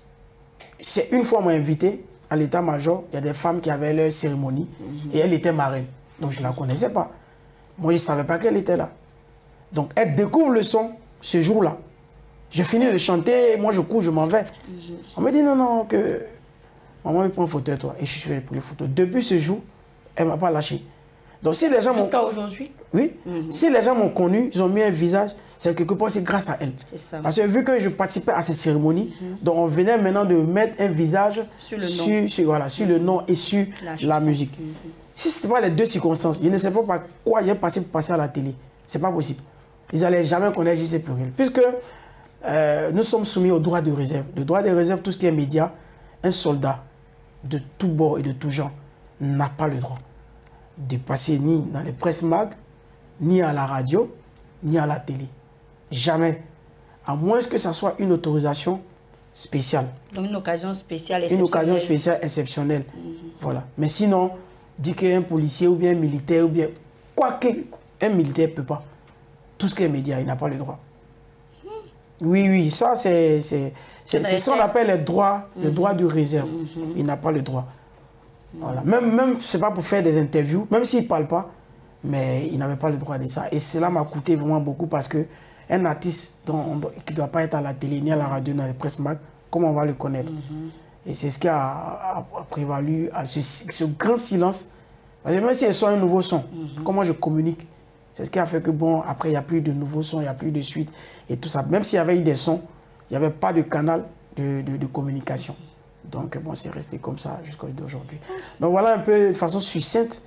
c'est une fois m'a invité à l'état-major, il y a des femmes qui avaient leur cérémonie mm-hmm. et elle était marraine. Donc je ne la connaissais pas. Moi, je ne savais pas qu'elle était là. Donc elle découvre le son ce jour-là. Je finis de chanter, moi je cours, je m'en vais. Mm-hmm. On me dit non, non, que maman me prend une photo de toi. Et je suis allé pour les photos. Depuis ce jour, elle ne m'a pas lâché. Donc si les gens m'ont... Jusqu'à aujourd'hui? Oui. Mm-hmm. Si les gens m'ont connu, ils ont mis un visage, c'est quelque part, c'est grâce à elle. Ça. Parce que vu que je participais à ces cérémonies, mm-hmm. donc on venait maintenant de mettre un visage sur le sur, nom, sur, voilà, sur mm-hmm. le nom et sur la, la musique. Mm-hmm. Si ce n'était pas les deux circonstances, je ne sais pas par quoi j'ai passé pour passer à la télé. Ce n'est pas possible. Ils n'allaient jamais connaître J C Pluriel. Puisque euh, nous sommes soumis au droit de réserve. Le droit de réserve, tout ce qui est média, un soldat de tout bord et de tout genre n'a pas le droit de passer ni dans les presse mag, ni à la radio, ni à la télé. Jamais. À moins que ça soit une autorisation spéciale. Donc une occasion spéciale, exceptionnelle. Une occasion spéciale exceptionnelle. Mm-hmm. Voilà. Mais sinon, dit qu'un policier ou bien un militaire ou bien... Quoi qu'un militaire ne peut pas. Tout ce qui est média, il n'a pas le droit. Mm. Oui, oui, ça c'est... C'est ce qu'on appelle le droit, mm-hmm. le droit de réserve. Mm-hmm. Il n'a pas le droit. Voilà. Même, même ce n'est pas pour faire des interviews, même s'il ne parle pas, mais il n'avait pas le droit de ça. Et cela m'a coûté vraiment beaucoup parce qu'un artiste dont, qui ne doit pas être à la télé, ni à la radio, dans les presse mag, comment on va le connaître? Mm-hmm. Et c'est ce qui a, a, a prévalu à ce, ce grand silence. Parce que même si elle sort un nouveau son, mm-hmm. comment je communique? C'est ce qui a fait que, bon, après, il n'y a plus de nouveaux sons, il n'y a plus de suite et tout ça. Même s'il y avait eu des sons, il n'y avait pas de canal de, de, de communication. Donc, bon, c'est resté comme ça jusqu'à aujourd'hui. Donc, voilà un peu de façon succincte,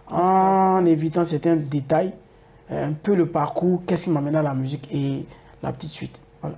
en évitant certains détails, un peu le parcours, qu'est-ce qui m'amène à la musique et la petite suite. Voilà.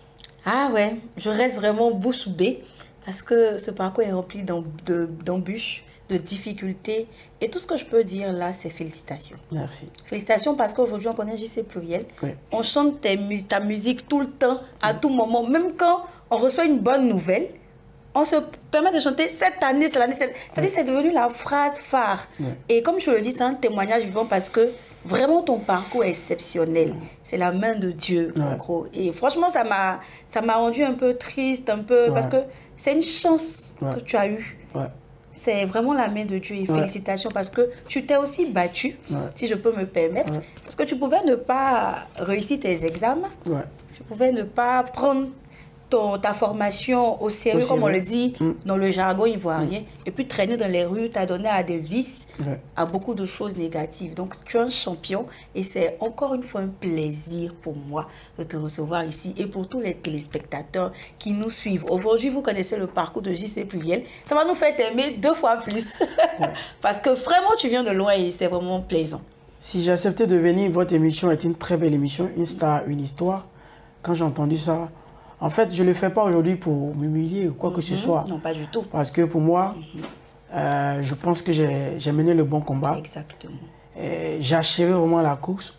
Ah ouais, je reste vraiment bouche bée parce que ce parcours est rempli d'embûches, de difficultés. Et tout ce que je peux dire là, c'est félicitations. Merci. Félicitations parce qu'aujourd'hui, on connaît J C Pluriel. Oui. On chante tes, ta musique tout le temps, à oui. tout moment. Même quand on reçoit une bonne nouvelle, on se permet de chanter cette année, c'est l'année. C'est-à-dire, c'est devenu la phrase phare. Oui. Et comme je le dis, c'est un témoignage vivant parce que vraiment ton parcours est exceptionnel. Oui. C'est la main de Dieu, oui. en gros. Et franchement, ça m'a ça m'a rendu un peu triste, un peu, oui. parce que c'est une chance oui. que tu as eue. Oui. C'est vraiment la main de Dieu et félicitations ouais. parce que tu t'es aussi battu, ouais. si je peux me permettre, ouais. parce que tu pouvais ne pas réussir tes examens, ouais. tu pouvais ne pas prendre ton, ta formation au sérieux, au comme sérieux. On le dit mm. dans le jargon ivoirien, mm. et puis traîner dans les rues t'a donné à des vices, ouais. à beaucoup de choses négatives. Donc tu es un champion et c'est encore une fois un plaisir pour moi de te recevoir ici et pour tous les téléspectateurs qui nous suivent. Aujourd'hui, vous connaissez le parcours de J C Pluriel. Ça va nous faire t'aimer deux fois plus. Ouais. Parce que vraiment, tu viens de loin et c'est vraiment plaisant. Si j'ai accepté de venir, votre émission est une très belle émission, une star, une histoire. Quand j'ai entendu ça, en fait, je ne le fais pas aujourd'hui pour m'humilier ou quoi mm-hmm. que ce soit. Non, pas du tout. Parce que pour moi, mm-hmm. euh, je pense que j'ai mené le bon combat. Exactement. J'ai achevé vraiment la course.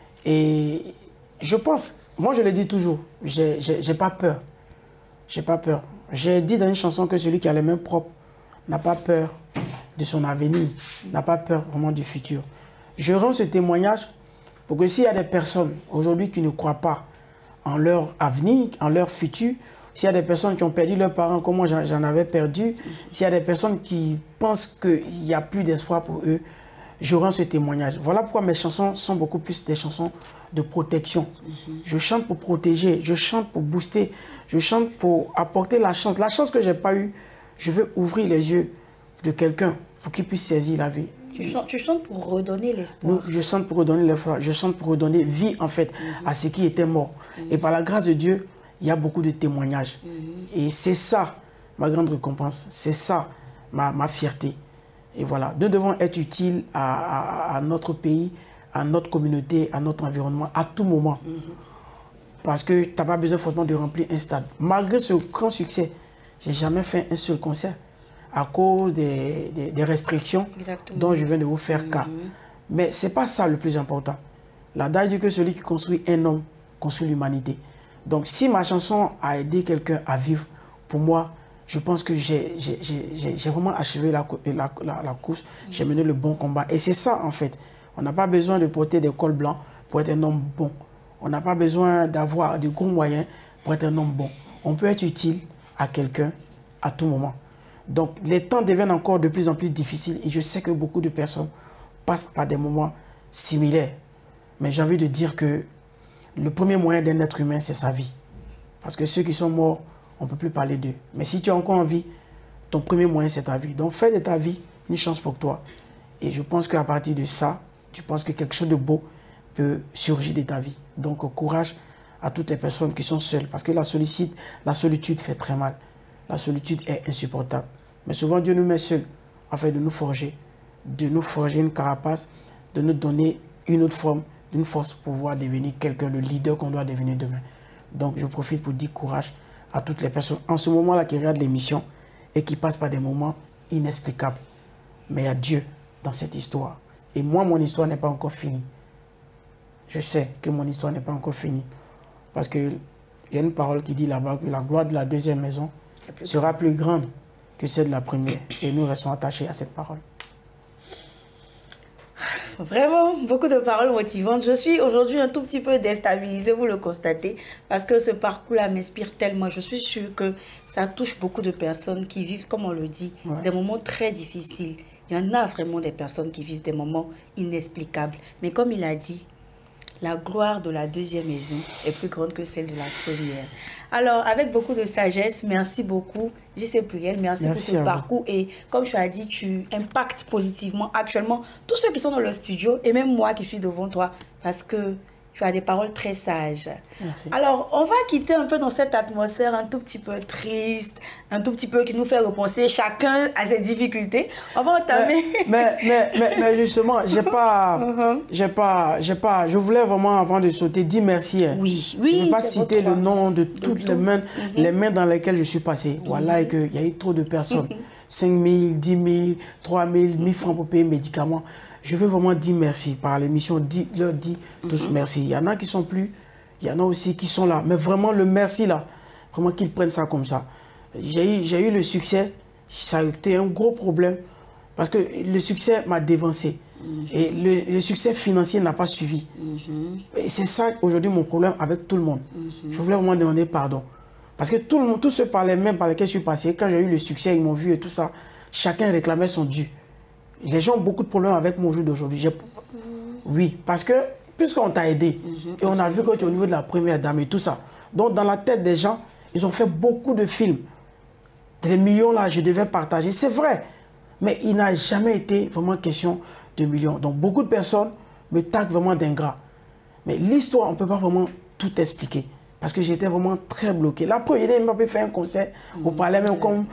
Et je pense, moi je le dis toujours, j'ai pas peur. J'ai pas peur. J'ai dit dans une chanson que celui qui a les mains propres n'a pas peur de son avenir, n'a pas peur vraiment du futur. Je rends ce témoignage pour que s'il y a des personnes aujourd'hui qui ne croient pas en leur avenir, en leur futur, s'il y a des personnes qui ont perdu leurs parents comme moi j'en avais perdu, s'il y a des personnes qui pensent qu'il n'y a plus d'espoir pour eux, je rends ce témoignage. Voilà pourquoi mes chansons sont beaucoup plus des chansons de protection. Mm-hmm. Je chante pour protéger, je chante pour booster, je chante pour apporter la chance. La chance que je n'ai pas eue, je veux ouvrir les yeux de quelqu'un pour qu'il puisse saisir la vie. Tu chantes, tu chantes pour redonner l'espoir. Je chante pour redonner l'espoir. Je chante pour redonner vie, en fait, mm-hmm. à ce qui était mort. Mm-hmm. Et par la grâce de Dieu, il y a beaucoup de témoignages. Mm-hmm. Et c'est ça, ma grande récompense. C'est ça, ma, ma fierté. Et voilà, nous devons être utiles à, à, à notre pays, à notre communauté, à notre environnement, à tout moment. Mm-hmm. Parce que tu n'as pas besoin forcément de remplir un stade. Malgré ce grand succès, je n'ai jamais fait un seul concert à cause des, des, des restrictions Exactement. Dont je viens de vous faire cas. Mm-hmm. Mais ce n'est pas ça le plus important. L'adage dit que celui qui construit un homme construit l'humanité. Donc si ma chanson a aidé quelqu'un à vivre, pour moi, je pense que j'ai vraiment achevé la, la, la, la course, mm-hmm. j'ai mené le bon combat. Et c'est ça en fait. On n'a pas besoin de porter des cols blancs, pour être un homme bon. On n'a pas besoin d'avoir de gros moyens pour être un homme bon. On peut être utile à quelqu'un à tout moment. Donc, les temps deviennent encore de plus en plus difficiles et je sais que beaucoup de personnes passent par des moments similaires. Mais j'ai envie de dire que le premier moyen d'un être humain, c'est sa vie. Parce que ceux qui sont morts, on ne peut plus parler d'eux. Mais si tu as encore envie, ton premier moyen, c'est ta vie. Donc, fais de ta vie une chance pour toi. Et je pense qu'à partir de ça, tu penses que quelque chose de beau peut surgir de ta vie. Donc, courage à toutes les personnes qui sont seules. Parce que la solitude, la solitude fait très mal. La solitude est insupportable. Mais souvent, Dieu nous met seuls afin de nous forger, de nous forger une carapace, de nous donner une autre forme, une force pour pouvoir devenir quelqu'un, le leader qu'on doit devenir demain. Donc, je profite pour dire courage à toutes les personnes en ce moment-là qui regardent l'émission et qui passent par des moments inexplicables. Mais il y a Dieu dans cette histoire. Et moi, mon histoire n'est pas encore finie. Je sais que mon histoire n'est pas encore finie. Parce qu'il y a une parole qui dit là-bas que la gloire de la deuxième maison sera plus grande que celle de la première. Et nous restons attachés à cette parole. Vraiment, beaucoup de paroles motivantes. Je suis aujourd'hui un tout petit peu déstabilisée, vous le constatez, parce que ce parcours-là m'inspire tellement. Je suis sûre que ça touche beaucoup de personnes qui vivent, comme on le dit, ouais. des moments très difficiles. Il y en a vraiment des personnes qui vivent des moments inexplicables. Mais comme il a dit, la gloire de la deuxième maison est plus grande que celle de la première. Alors, avec beaucoup de sagesse, merci beaucoup, J C Pluriel, merci, merci pour ce parcours. Et comme tu as dit, tu impactes positivement actuellement tous ceux qui sont dans le studio et même moi qui suis devant toi parce que tu as des paroles très sages. Merci. Alors, on va quitter un peu dans cette atmosphère un tout petit peu triste, un tout petit peu qui nous fait repenser chacun à ses difficultés. On va entamer. Mais, mais, mais, mais justement, j'ai pas, uh-huh. j'ai pas, j'ai pas, je voulais vraiment, avant de sauter, dire merci. Hein. Oui, oui. Je ne vais pas citer le nom de toutes les mains, uh-huh. les mains dans lesquelles je suis passé. Uh-huh. Voilà, et qu'il y a eu trop de personnes. Uh-huh. cinq mille, dix mille, trois mille, mille francs pour payer médicaments. Je veux vraiment dire merci par l'émission, leur dire tous mm-hmm. merci. Il y en a qui sont plus, il y en a aussi qui sont là. Mais vraiment, le merci là, vraiment qu'ils prennent ça comme ça. J'ai eu, j'ai eu le succès, ça a été un gros problème parce que le succès m'a dévancé. Mm-hmm. Et le, le succès financier n'a pas suivi. Mm-hmm. Et c'est ça aujourd'hui mon problème avec tout le monde. Mm-hmm. Je voulais vraiment demander pardon. Parce que tout le monde, tous ceux par les mêmes par lesquels je suis passé, quand j'ai eu le succès, ils m'ont vu et tout ça, chacun réclamait son dû. Les gens ont beaucoup de problèmes avec mon jeu d'aujourd'hui. Mmh. Oui, parce que puisqu'on t'a aidé, mmh. et on a vu que tu es au niveau de la première dame et tout ça. Donc dans la tête des gens, ils ont fait beaucoup de films. Des millions là, je devais partager. C'est vrai, mais il n'a jamais été vraiment question de millions. Donc beaucoup de personnes me taguent vraiment d'ingrat. Mais l'histoire, on ne peut pas vraiment tout expliquer. Parce que j'étais vraiment très bloqué. La première, il m'a fait un concert mmh. au palais, même comme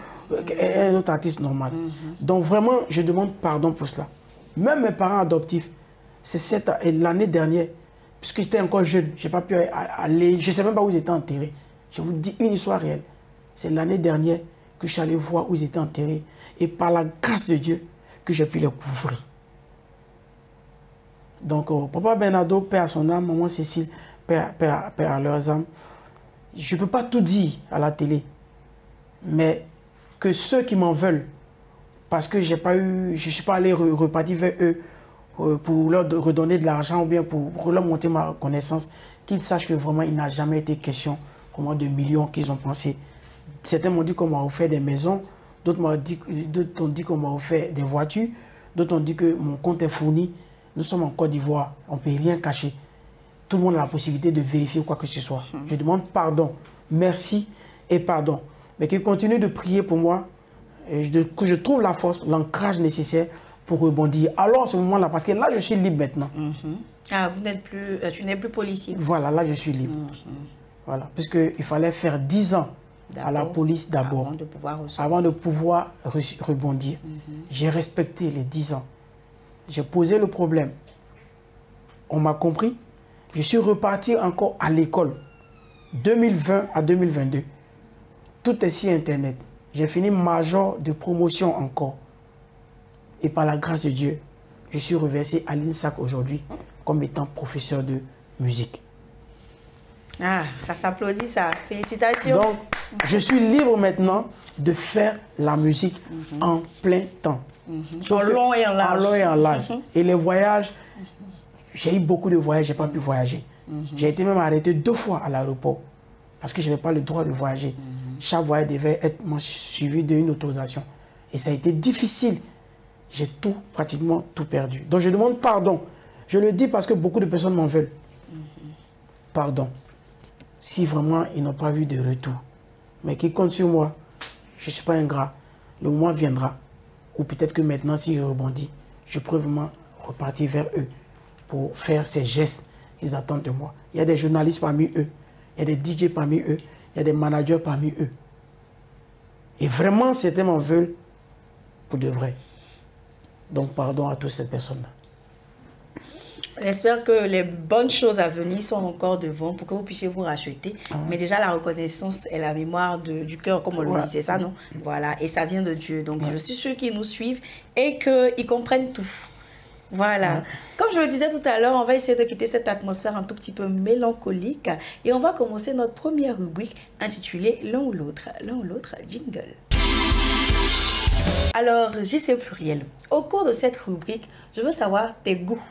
un autre artiste normal. Mm-hmm. Donc vraiment, je demande pardon pour cela. Même mes parents adoptifs, c'est l'année dernière, puisque j'étais encore jeune, je n'ai pas pu aller, je ne sais même pas où ils étaient enterrés. Je vous dis une histoire réelle. C'est l'année dernière que je suis allé voir où ils étaient enterrés. Et par la grâce de Dieu, que j'ai pu les couvrir. Donc, oh, Papa Bernardo, paix à son âme, Maman Cécile, paix, paix, paix à leurs âmes. Je ne peux pas tout dire à la télé, mais que ceux qui m'en veulent, parce que j'ai pas eu, je ne suis pas allé re, repartir vers eux euh, pour leur redonner de l'argent ou bien pour, pour leur monter ma connaissance, qu'ils sachent que vraiment il n'a jamais été question comment, de millions qu'ils ont pensé. Certains m'ont dit qu'on m'a offert des maisons, d'autres m'ont dit, d'autres ont dit qu'on m'a offert des voitures, d'autres ont dit que mon compte est fourni. Nous sommes en Côte d'Ivoire, on ne peut rien cacher. Tout le monde a la possibilité de vérifier quoi que ce soit. Mmh. Je demande pardon, merci et pardon. Mais qu'ils continuent de prier pour moi, et de, que je trouve la force, l'ancrage nécessaire pour rebondir. Alors, à ce moment-là, parce que là, je suis libre maintenant. Mm-hmm. Ah, vous n'êtes plus, euh, tu n'es plus policier. Voilà, là, je suis libre. Mm-hmm. Voilà, puisqu'il fallait faire dix ans à la police d'abord, avant de pouvoir, avant de pouvoir re rebondir. Mm-hmm. J'ai respecté les dix ans. J'ai posé le problème. On m'a compris. Je suis reparti encore à l'école, deux mille vingt à deux mille vingt-deux. Tout est sur Internet. J'ai fini major de promotion encore. Et par la grâce de Dieu, je suis reversé à l'INSAC aujourd'hui comme étant professeur de musique. Ah, ça s'applaudit ça. Félicitations. Donc, je suis libre maintenant de faire la musique mm-hmm. en plein temps. Mm-hmm. En long et en large. En long et en large. Mm-hmm. Et les voyages, j'ai eu beaucoup de voyages, j'ai pas pu voyager. Mm-hmm. J'ai été même arrêté deux fois à l'aéroport parce que je n'avais pas le droit de voyager. Mm-hmm. Chaque voyage devait être suivi d'une autorisation. Et ça a été difficile. J'ai tout, pratiquement tout perdu. Donc je demande pardon. Je le dis parce que beaucoup de personnes m'en veulent. Mm-hmm. Pardon. Si vraiment ils n'ont pas vu de retour. Mais qui compte sur moi, je ne suis pas ingrat. Le moment viendra. Ou peut-être que maintenant, s'ils rebondissent, je pourrais vraiment repartir vers eux pour faire ces gestes qu'ils attendent de moi. Il y a des journalistes parmi eux. Il y a des D J parmi eux. Il y a des managers parmi eux. Et vraiment, certains m'en veulent pour de vrai. Donc, pardon à toutes ces personnes-là. J'espère que les bonnes choses à venir sont encore devant pour que vous puissiez vous racheter. Ah. Mais déjà, la reconnaissance et la mémoire de, du cœur, comme on ouais. le dit, c'est ça, non? Voilà, et ça vient de Dieu. Donc, ouais. je suis sûre qu'ils nous suivent et qu'ils comprennent tout. Voilà. Ouais. Comme je le disais tout à l'heure, on va essayer de quitter cette atmosphère un tout petit peu mélancolique et on va commencer notre première rubrique intitulée L'un ou l'autre. L'un ou l'autre, jingle. Alors, J C Pluriel, au cours de cette rubrique, je veux savoir tes goûts.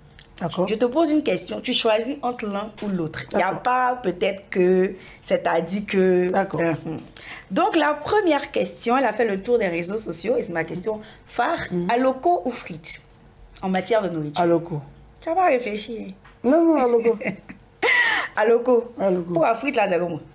Je te pose une question, tu choisis entre l'un ou l'autre. Il n'y a pas peut-être que c'est à dire que... D'accord. Uh-huh. Donc, la première question, elle a fait le tour des réseaux sociaux et c'est ma question phare. Mm-hmm. Aloko ou frites en matière de nourriture? Aloko. Tu n'as pas réfléchi? Non, non, aloko. Aloko. Aloko. Pour la frite, là, c'est comment?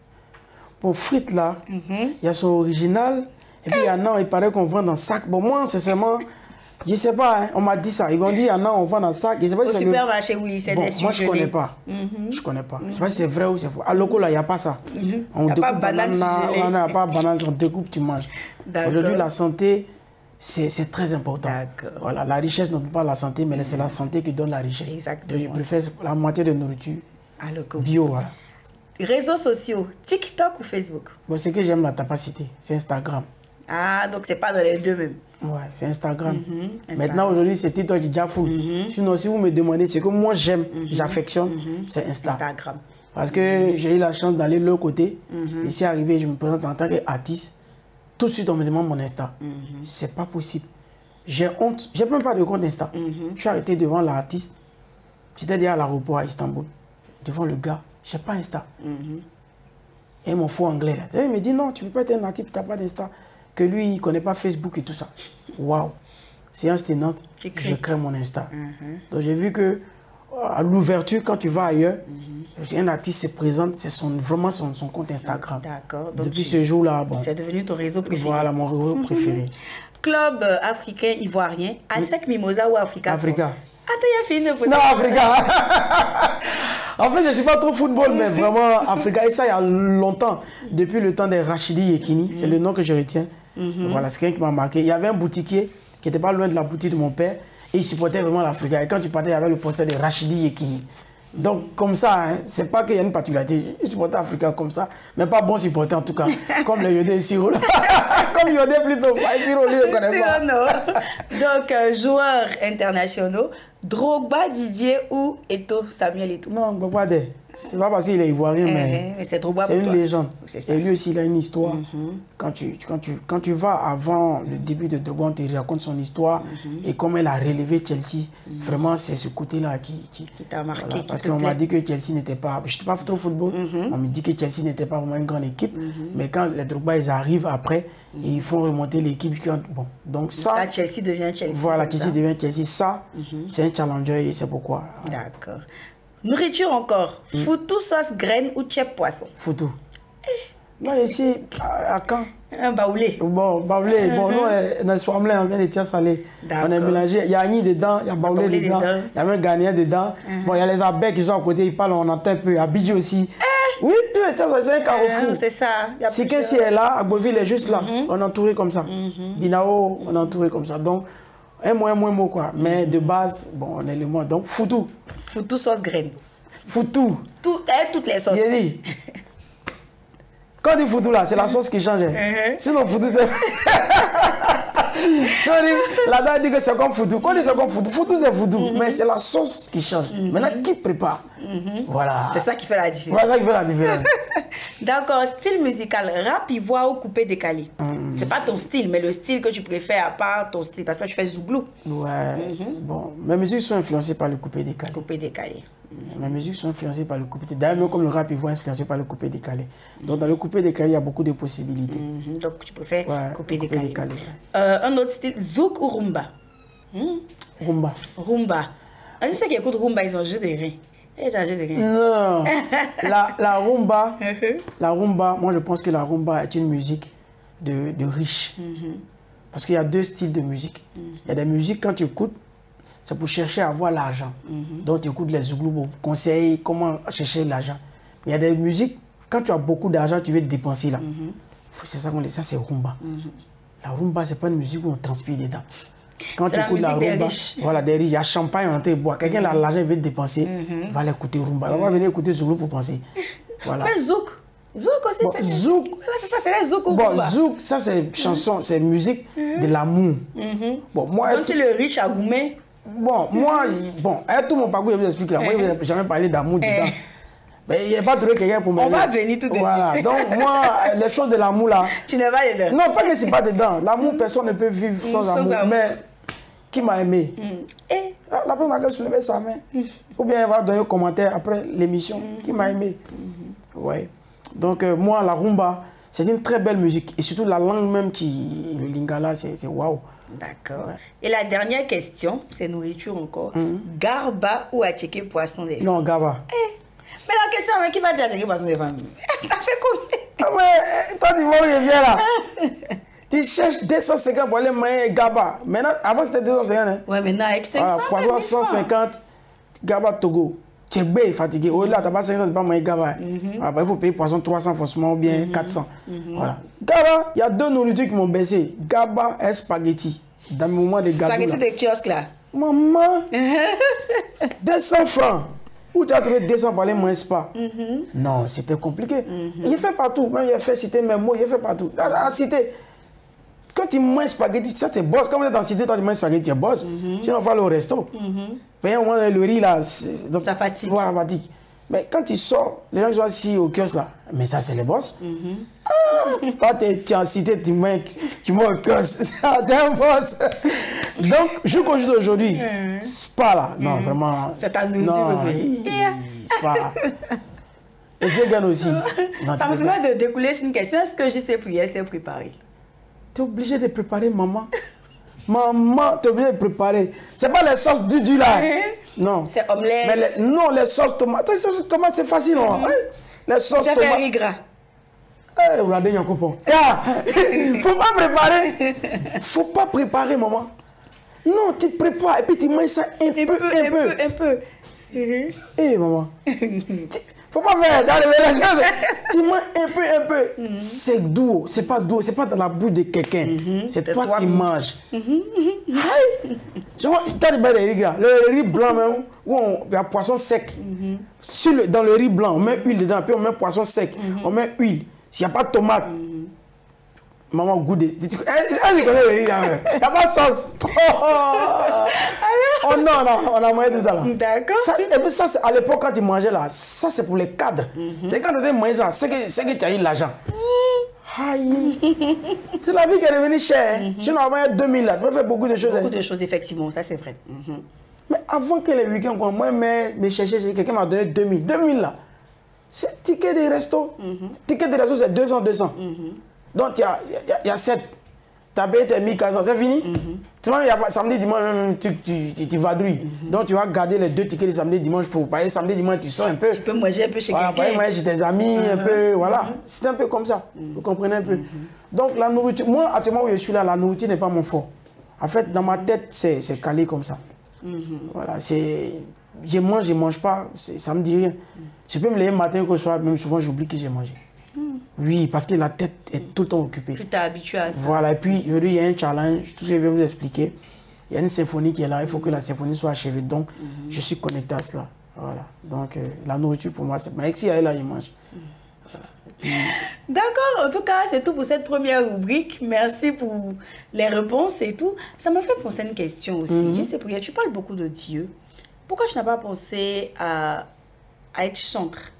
Pour frites, là, il mm-hmm. y a son original. Et puis, il y en a, il paraît qu'on vend dans sac. Bon, moi, c'est seulement... Je ne sais pas, hein, on m'a dit ça. Ils m'ont dit, il y en a, on vend dans sac. Je sais pas Au si supermarché, oui, c'est bon, des moi, je ne connais pas. Mm-hmm. Je ne connais pas. Mm-hmm. Je ne sais pas si c'est vrai ou c'est faux. À Loco, là, il n'y a pas ça. Mm-hmm. On y a découpe pas banane banane, on n'a pas banane, on découpe, tu manges. Aujourd'hui, la santé, c'est très important. Voilà, la richesse ne donne pas la santé, mais mm-hmm. c'est la santé qui donne la richesse. Exactement. Je préfère la moitié de nourriture à Loco. Bio, voilà. Réseaux sociaux, TikTok ou Facebook? Bon, c'est que j'aime la capacité, c'est Instagram. Ah, donc c'est pas dans les deux même. Ouais, c'est Instagram. Mm-hmm. Maintenant, aujourd'hui, c'est TikTok qui est déjà full. Mm-hmm. Sinon, si vous me demandez ce que moi j'aime, mm-hmm. j'affectionne, mm-hmm. c'est Insta. Instagram. Parce que mm-hmm. j'ai eu la chance d'aller de l'autre côté. Mm-hmm. Ici, arrivé, je me présente en tant qu'artiste. Tout de suite, on me demande mon Insta. Mm-hmm. C'est pas possible. J'ai honte. J'ai même pas de compte Insta. Mm-hmm. Je suis arrêté devant l'artiste. J'étais déjà à l'aéroport à Istanbul. Devant le gars. J'ai pas Insta. Mm-hmm. Et mon faux anglais, là. Il me dit non, tu peux pas être un artiste, tu n'as pas d'Insta. Que lui, il ne connaît pas Facebook et tout ça. Waouh! Séance tenante, je crée mon Insta. Mm-hmm. Donc j'ai vu que à l'ouverture, quand tu vas ailleurs, mm-hmm. un artiste se présente, c'est son, vraiment son, son compte Instagram. D'accord. Depuis ce jour-là, bon. C'est devenu ton réseau préféré. Voilà, mon réseau mm-hmm. préféré. Club euh, africain ivoirien, Asec Mimosa ou Africa? Africa. Ah, tu as fini de poser. Non, Africa. En fait, je ne suis pas trop football, mais vraiment Africa. Et ça, il y a longtemps, depuis le temps des Rachidi Yekini, mm-hmm. c'est le nom que je retiens. Mm-hmm. Voilà, c'est quelqu'un qui m'a marqué. Il y avait un boutiquier qui n'était pas loin de la boutique de mon père et il supportait vraiment l'Africa. Et quand tu partais, il y avait le poster de Rachidi Yekini. Donc, comme ça, hein, c'est pas qu'il y a une particularité. Je supportais l'Africa comme ça, mais pas bon supporter en tout cas. Comme le Yodé et Siro. Comme Yodé plutôt. Siro, lui, je ne connais pas. Non. Donc, euh, joueurs internationaux, Drogba, Didier ou Eto'o, Samuel Eto'o? Non, Drogba, c'est pas parce qu'il est ivoirien, mmh, mais, mais c'est Drogba c'est une toi. légende. Et lui aussi, il a une histoire. Mmh. Quand, tu, quand, tu, quand tu vas avant le début de Drogba, on te raconte son histoire mmh. et comment elle a relevé Chelsea. Mmh. Vraiment, c'est ce côté-là qui, qui, qui t'a marqué. Voilà, parce qu'on m'a dit que Chelsea n'était pas... Je n'étais pas trop football. Mmh. On me dit que Chelsea n'était pas vraiment une grande équipe. Mmh. Mais quand les Drogba, ils arrivent après, mmh. et ils font remonter l'équipe. Bon, donc ça... Quand Chelsea devient Chelsea. Voilà, Chelsea ça. devient Chelsea. Ça, mmh. c'est un challenger et c'est pourquoi. D'accord. Nourriture encore. Mm. Foutou sauce graine ou tchèp poisson? Foutou. Eh. Non, ici, à, à Caen. Un baoulé. Bon, baoulé. Uh -huh. Bon, nous, on est sommelier, on vient de tiers salé. On est mélangé. Il y a Agni dedans, il y a baoulé, baoulé dedans, dedans, il y a même Ghanéen dedans. Uh -huh. Bon, il y a les abeilles qui sont à côté, ils parlent, on entend un peu. Il y a Bidji aussi. Eh. Oui, c'est un carrefour. Uh, c'est ça. Si quelqu'un est là, Agboville est juste là. Uh -huh. On est entouré comme ça. Uh -huh. Binao, on est entouré comme ça. Donc, un mot, un mot, un mot, quoi. Mais de base, bon, on est le mot. Donc, Foutou. Foutou sauce graine. Foutou. Tout, eh, toutes les sauces. J'ai dit. Quand on dit Foutou là, c'est la sauce qui change. Uh -huh. Sinon, Foutou, c'est. La dame dit que c'est comme Foutou. Quand on dit c'est comme Foutou, Foutou c'est Foutou. Mm -hmm. Mais c'est la sauce qui change. Mm -hmm. Maintenant, qui prépare? mm -hmm. Voilà. C'est ça qui fait la différence. Voilà ça qui fait la différence. D'accord. Style musical, rap, ivoire ou coupé décalé? mm -hmm. C'est pas ton style, mais le style que tu préfères à part ton style. Parce que tu fais zouglou. Ouais. Mm -hmm. Bon, mes musiques sont influencées par le coupé décalé. Coupé décalé. Mes musiques sont influencées par le coupé décalé. D'ailleurs, comme le rap ivoire est influencé par le coupé décalé. Donc, dans le coupé décalé, il y a beaucoup de possibilités. Mm-hmm. Donc, tu préfères ouais, coupé, coupé décalé. décalé. Euh, un autre style, zouk ou rumba? Hmm? Rumba. Rumba. Ah, ceux qui écoutent rumba, ils ont jeu de rein. Non. la, la rumba, la rumba, moi je pense que la rumba est une musique de, de riche. Mm-hmm. Parce qu'il y a deux styles de musique. Mm-hmm. Il y a des musiques, quand tu écoutes, c'est pour chercher à avoir l'argent. Mm-hmm. Donc tu écoutes les zouglous pour conseiller comment chercher l'argent. Il y a des musiques, quand tu as beaucoup d'argent, tu veux te dépenser là. Mm-hmm. C'est ça qu'on dit, ça c'est rumba. Mm-hmm. La rumba, c'est pas une musique où on transpire dedans. Quand tu écoutes la, la rumba, des voilà, des riches, il y a champagne en train de boire. Quelqu'un mm-hmm. a l'argent, il veut te dépenser, mm-hmm. va l'écouter rumba. Mm-hmm. On va venir écouter zouglou pour penser. Voilà. Mais zouk, zouk aussi, bon, c'est zouk. Voilà, c'est ça, c'est les zouk ou bon, rumba. Zouk, ça c'est chanson, mm-hmm. c'est musique mm-hmm. de l'amour. Mm-hmm. Bon, moi, donc tu es le riche à Goumé. Bon, moi, bon, avec tout mon parcours, je vous explique là. Moi, je n'ai jamais parlé d'amour dedans. Mais il n'y a pas trouvé quelqu'un pour m'aider. On va venir tout de suite. Voilà. Donc, moi, les choses de l'amour là. Tu n'es pas dedans. Non, pas que c'est pas dedans. L'amour, personne ne peut vivre sans, sans amour. amour. Mais qui m'a aimé? Mm. Et la personne a soulevé sa main. Mm. Ou bien elle va donner un commentaire après l'émission. Mm. Qui m'a aimé? Mm-hmm. Ouais. Donc, euh, moi, la rumba, c'est une très belle musique. Et surtout, la langue même qui. Le lingala, c'est waouh. D'accord. Ouais. Et la dernière question, c'est nourriture encore. Mm. Garba ou attiqué poisson des femmes? Non, garba. Eh, mais la question, mais qui va dire attiqué poisson des femmes? Ça fait combien? Ah mais, toi, tu vois où il vient là. Tu cherches deux cent cinquante pour aller manger garba. Maintenant, avant c'était deux cent cinquante. Hein? Ouais, maintenant avec cinq cents. Ah, poisson cent cinquante, garba Togo. Tu es bien fatigué. Oh là, tu n'as pas cinq cents, tu n'as pas manger garba. Mm -hmm. Ah, bah, il faut payer poisson trois cents forcément ou bien mm -hmm. quatre cents. Mm -hmm. Voilà. Garba, il y a deux nourritures qui m'ont baissé. Garba et spaghetti. Dans le moment de garba. Spaghetti de kiosque là. Maman, deux cents francs. Où tu as trouvé deux cents pour aller manger spa? Mm -hmm. Non, c'était compliqué. Mm -hmm. Il fait partout. Même il a fait citer mes mots, il fait partout. À cité. Quand tu manges spaghetti, ça c'est boss. Quand vous êtes en cité, toi tu manges spaghetti, tu es boss. Mm-hmm. Sinon, on va aller au resto. Mm-hmm. Mais au moins, le riz là, donc, ça fatigue. Voilà, fatigue. Mais quand tu sors, les gens qui sont assis au kiosque là, mais ça c'est le boss. Mm-hmm. Ah, quand tu es en cité, tu manges, tu manges au kiosque, tu es un boss. Donc, jusqu'au jour d'aujourd'hui, mm-hmm. spa là, non, mm-hmm. vraiment. C'est ta nourriture préférée. Spa. Et c'est bien aussi. Non, ça me permet de découler sur une question. Est-ce que J C Priel s'est préparé? Tu es obligé de préparer, maman. Maman, tu es obligé de préparer. C'est pas les sauces du du là. Non. C'est omelette. Mais les, non, les sauces tomates. Les sauces tomates, c'est facile. Mm -hmm. hein? Les sauces tomates. C'est riz gras. Eh, regardez, il y a un coupon. Faut pas préparer. Faut pas préparer, maman. Non, tu prépares et puis tu manges ça un, un peu, peu, un peu. Un peu. Eh, hey, maman. Faut pas faire dans les choses. Tu manges un peu, un peu. Mm -hmm. C'est doux. C'est pas doux. C'est pas dans la bouche de quelqu'un. Mm -hmm. C'est toi qui manges. Mm -hmm. Tu vois, tu as des riz gras. Le riz blanc même, où il y a poisson sec. Mm -hmm. Sur le, dans le riz blanc, on met huile dedans, puis on met poisson sec. Mm -hmm. On met huile. S'il n'y a pas de tomate, mm -hmm. maman goûte. Elle connaît le riz là. Il n'y a pas de sauce. Oh non, non, on a mangé tout ça là. D'accord. Et puis ça, à l'époque, quand tu mangeais là, ça c'est pour les cadres. Mm -hmm. C'est quand tu as mangé ça, c'est que, que tu as eu l'argent. Mm. Aïe. C'est la vie qui est devenue chère. Mm -hmm. Sinon, avant, il y a deux mille là, tu peux faire beaucoup de choses. Beaucoup hein. de choses, effectivement, ça c'est vrai. Mm -hmm. Mais avant que les week-ends, moi, je me cherchais, quelqu'un m'a donné deux mille. deux mille là, c'est ticket de resto. Mm -hmm. Ticket de resto, c'est deux cents, deux cents. Mm -hmm. Donc, il y a, y, a, y a sept. Tu as payé tes mille quatre cents, c'est fini. Mm -hmm. Tu vois, y a pas, samedi, dimanche, tu, tu, tu, tu vadrouilles. Mm -hmm. Donc, tu vas garder les deux tickets de samedi, dimanche pour payer. Samedi, dimanche, tu sors un peu. Tu peux manger un peu chez voilà, quelqu'un. Manger chez tes amis, mm -hmm. un peu. Voilà. Mm -hmm. C'est un peu comme ça. Mm -hmm. Vous comprenez un peu. Mm -hmm. Donc, la nourriture, moi, actuellement où je suis là, la nourriture n'est pas mon fort. En fait, dans ma tête, c'est calé comme ça. Mm -hmm. Voilà, c'est. Je mange, je ne mange pas, ça ne me dit rien. Mm -hmm. Je peux me lever matin que ce soit, même souvent, j'oublie que j'ai mangé. Oui, parce que la tête est tout le temps occupée. Tu t'es habitué à ça. Voilà, et puis aujourd'hui, il y a un challenge, tout ce que je viens de vous expliquer. Il y a une symphonie qui est là, il faut que la symphonie soit achevée. Donc, mm -hmm. je suis connecté à cela. Voilà. Donc, euh, la nourriture pour moi, c'est. Mais si elle est là, il mange. Mm -hmm. Voilà. D'accord, en tout cas, c'est tout pour cette première rubrique. Merci pour les réponses et tout. Ça me fait penser à une question aussi. Mm-hmm. Je sais, pour tu parles beaucoup de Dieu. Pourquoi tu n'as pas pensé à, à être chanteur?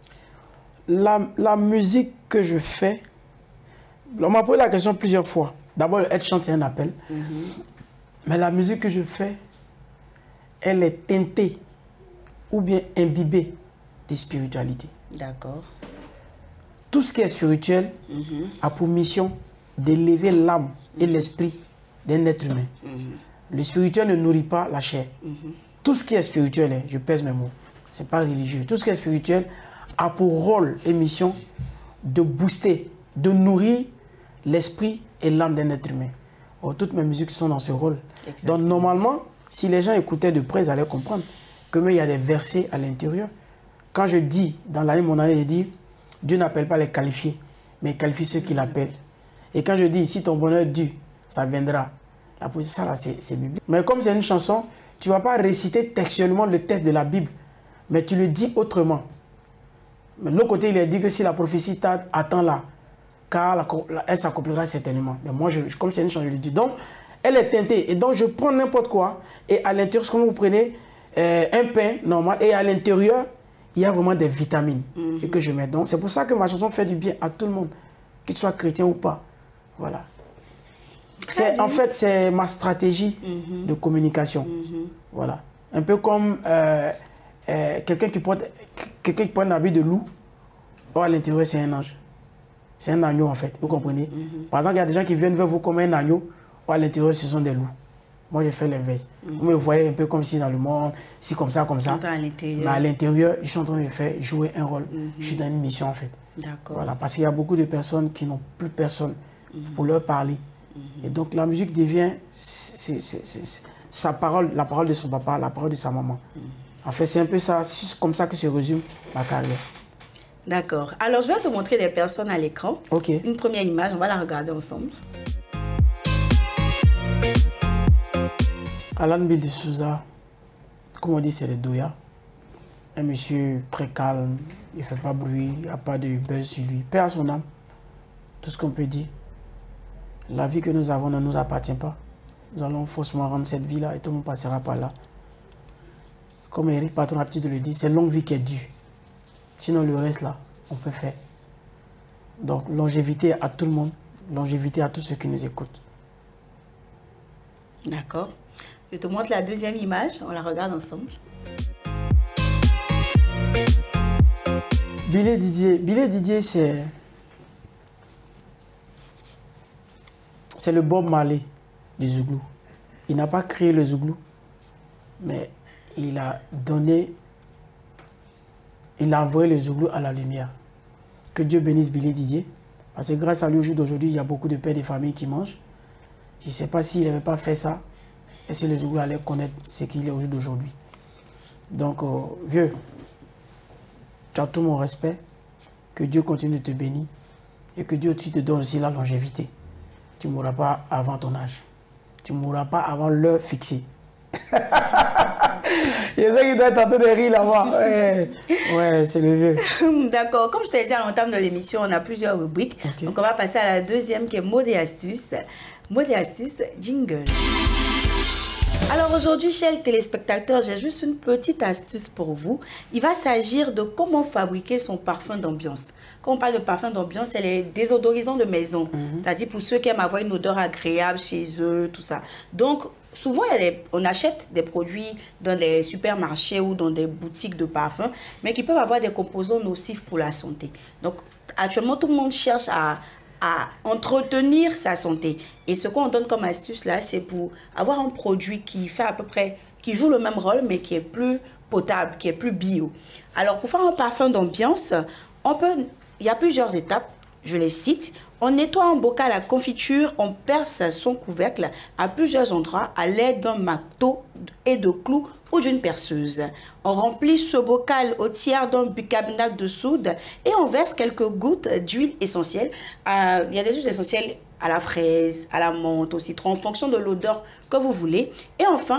La, la musique que je fais, on m'a posé la question plusieurs fois. D'abord, être chanteur, c'est un appel. Mm-hmm. Mais la musique que je fais, elle est teintée ou bien imbibée de spiritualité. D'accord. Tout ce qui est spirituel mm-hmm. a pour mission d'élever l'âme et l'esprit d'un être humain. Mm-hmm. Le spirituel ne nourrit pas la chair. Mm-hmm. Tout ce qui est spirituel, hein, je pèse mes mots, ce n'est pas religieux. Tout ce qui est spirituel a pour rôle et mission de booster, de nourrir l'esprit et l'âme d'un être humain. Or, toutes mes musiques sont dans ce rôle. Exactement. Donc normalement, si les gens écoutaient de près, ils allaient comprendre qu'il y a des versets à l'intérieur. Quand je dis, dans l'année, mon année, je dis, Dieu n'appelle pas les qualifiés, mais il qualifie ceux qui l'appellent. Et quand je dis, si ton bonheur dû, ça viendra. La position là, c'est biblique. Mais comme c'est une chanson, tu ne vas pas réciter textuellement le texte de la Bible, mais tu le dis autrement. Mais de l'autre côté, il est dit que si la prophétie t'attend là, car la, la, elle s'accomplira certainement. Mais moi, je, comme c'est une chanson, je le dis. Donc, elle est teintée. Et donc, je prends n'importe quoi. Et à l'intérieur, comme vous prenez euh, un pain normal, et à l'intérieur, il y a vraiment des vitamines mm-hmm. et que je mets. Donc, c'est pour ça que ma chanson fait du bien à tout le monde, qu'il soit chrétien ou pas. Voilà. En fait, c'est ma stratégie mm-hmm. de communication. Mm-hmm. Voilà. Un peu comme euh, euh, quelqu'un qui porte quelqu'un qui porte un habit de loup. Or, à l'intérieur, c'est un ange. C'est un agneau, en fait. Vous comprenez? Mm-hmm. Par exemple, il y a des gens qui viennent vers vous comme un agneau. Or, à l'intérieur, ce sont des loups. Moi, je fais l'inverse. Mm-hmm. Vous me voyez un peu comme si dans le monde, si comme ça, comme ça. Mais à l'intérieur, je suis en train de faire jouer un rôle. Mm-hmm. Je suis dans une mission, en fait. D'accord. Voilà, parce qu'il y a beaucoup de personnes qui n'ont plus personne mm-hmm. pour leur parler. Mm-hmm. Et donc, la musique devient c'est, c'est, c'est, sa parole, la parole de son papa, la parole de sa maman. Mm-hmm. En fait, c'est un peu ça, c'est comme ça que se résume ma carrière. D'accord. Alors, je vais te montrer des personnes à l'écran. Ok. Une première image, on va la regarder ensemble. Alan Bill de Souza, comme on dit, c'est le Douya. Un monsieur très calme, il ne fait pas bruit, il n'y a pas de buzz sur lui. Paix à son âme, tout ce qu'on peut dire. La vie que nous avons ne nous appartient pas. Nous allons forcément rendre cette vie-là et tout le monde passera par là. Comme Eric Patton a l'habitude de le dire, c'est longue vie qui est due. Sinon, le reste là, on peut faire. Donc, longévité à tout le monde, longévité à tous ceux qui nous écoutent. D'accord. Je te montre la deuxième image, on la regarde ensemble. Billy Didier, Billy Didier, c'est c'est le Bob Marley du Zouglou. Il n'a pas créé le Zouglou, mais il a donné, il a envoyé le Zouglou à la lumière. Que Dieu bénisse Billy Didier, parce que grâce à lui, au jour d'aujourd'hui, il y a beaucoup de pères de famille qui mangent. Je ne sais pas s'il n'avait pas fait ça, et si le Zouglou allait connaître ce qu'il est au jour d'aujourd'hui. Donc, euh, vieux, tu as tout mon respect, que Dieu continue de te bénir, et que Dieu aussi te donne aussi la longévité. Tu ne mourras pas avant ton âge. Tu ne mourras pas avant l'heure fixée. Il y a ça qui doit être en train de rire là-bas. Ouais, ouais c'est le vieux. D'accord. Comme je t'ai dit à l'entame de l'émission, on a plusieurs rubriques. Okay. Donc, on va passer à la deuxième qui est mode et astuces. Mode et astuces, jingle. Alors aujourd'hui, chers téléspectateurs, j'ai juste une petite astuce pour vous. Il va s'agir de comment fabriquer son parfum d'ambiance. Quand on parle de parfum d'ambiance, c'est les désodorisants de maison. Mm-hmm. C'est-à-dire pour ceux qui aiment avoir une odeur agréable chez eux, tout ça. Donc, souvent, il y a des, on achète des produits dans des supermarchés ou dans des boutiques de parfums, mais qui peuvent avoir des composants nocifs pour la santé. Donc, actuellement, tout le monde cherche à... à entretenir sa santé. Et ce qu'on donne comme astuce là, c'est pour avoir un produit qui fait à peu près, qui joue le même rôle, mais qui est plus potable, qui est plus bio. Alors, pour faire un parfum d'ambiance, on peut, il y a plusieurs étapes, je les cite. On nettoie un bocal à confiture, on perce son couvercle à plusieurs endroits à l'aide d'un marteau et de clous ou d'une perceuse. On remplit ce bocal au tiers d'un bicarbonate de soude et on verse quelques gouttes d'huile essentielle. Euh, il y a des huiles essentielles à la fraise, à la menthe, au citron, en fonction de l'odeur que vous voulez. Et enfin,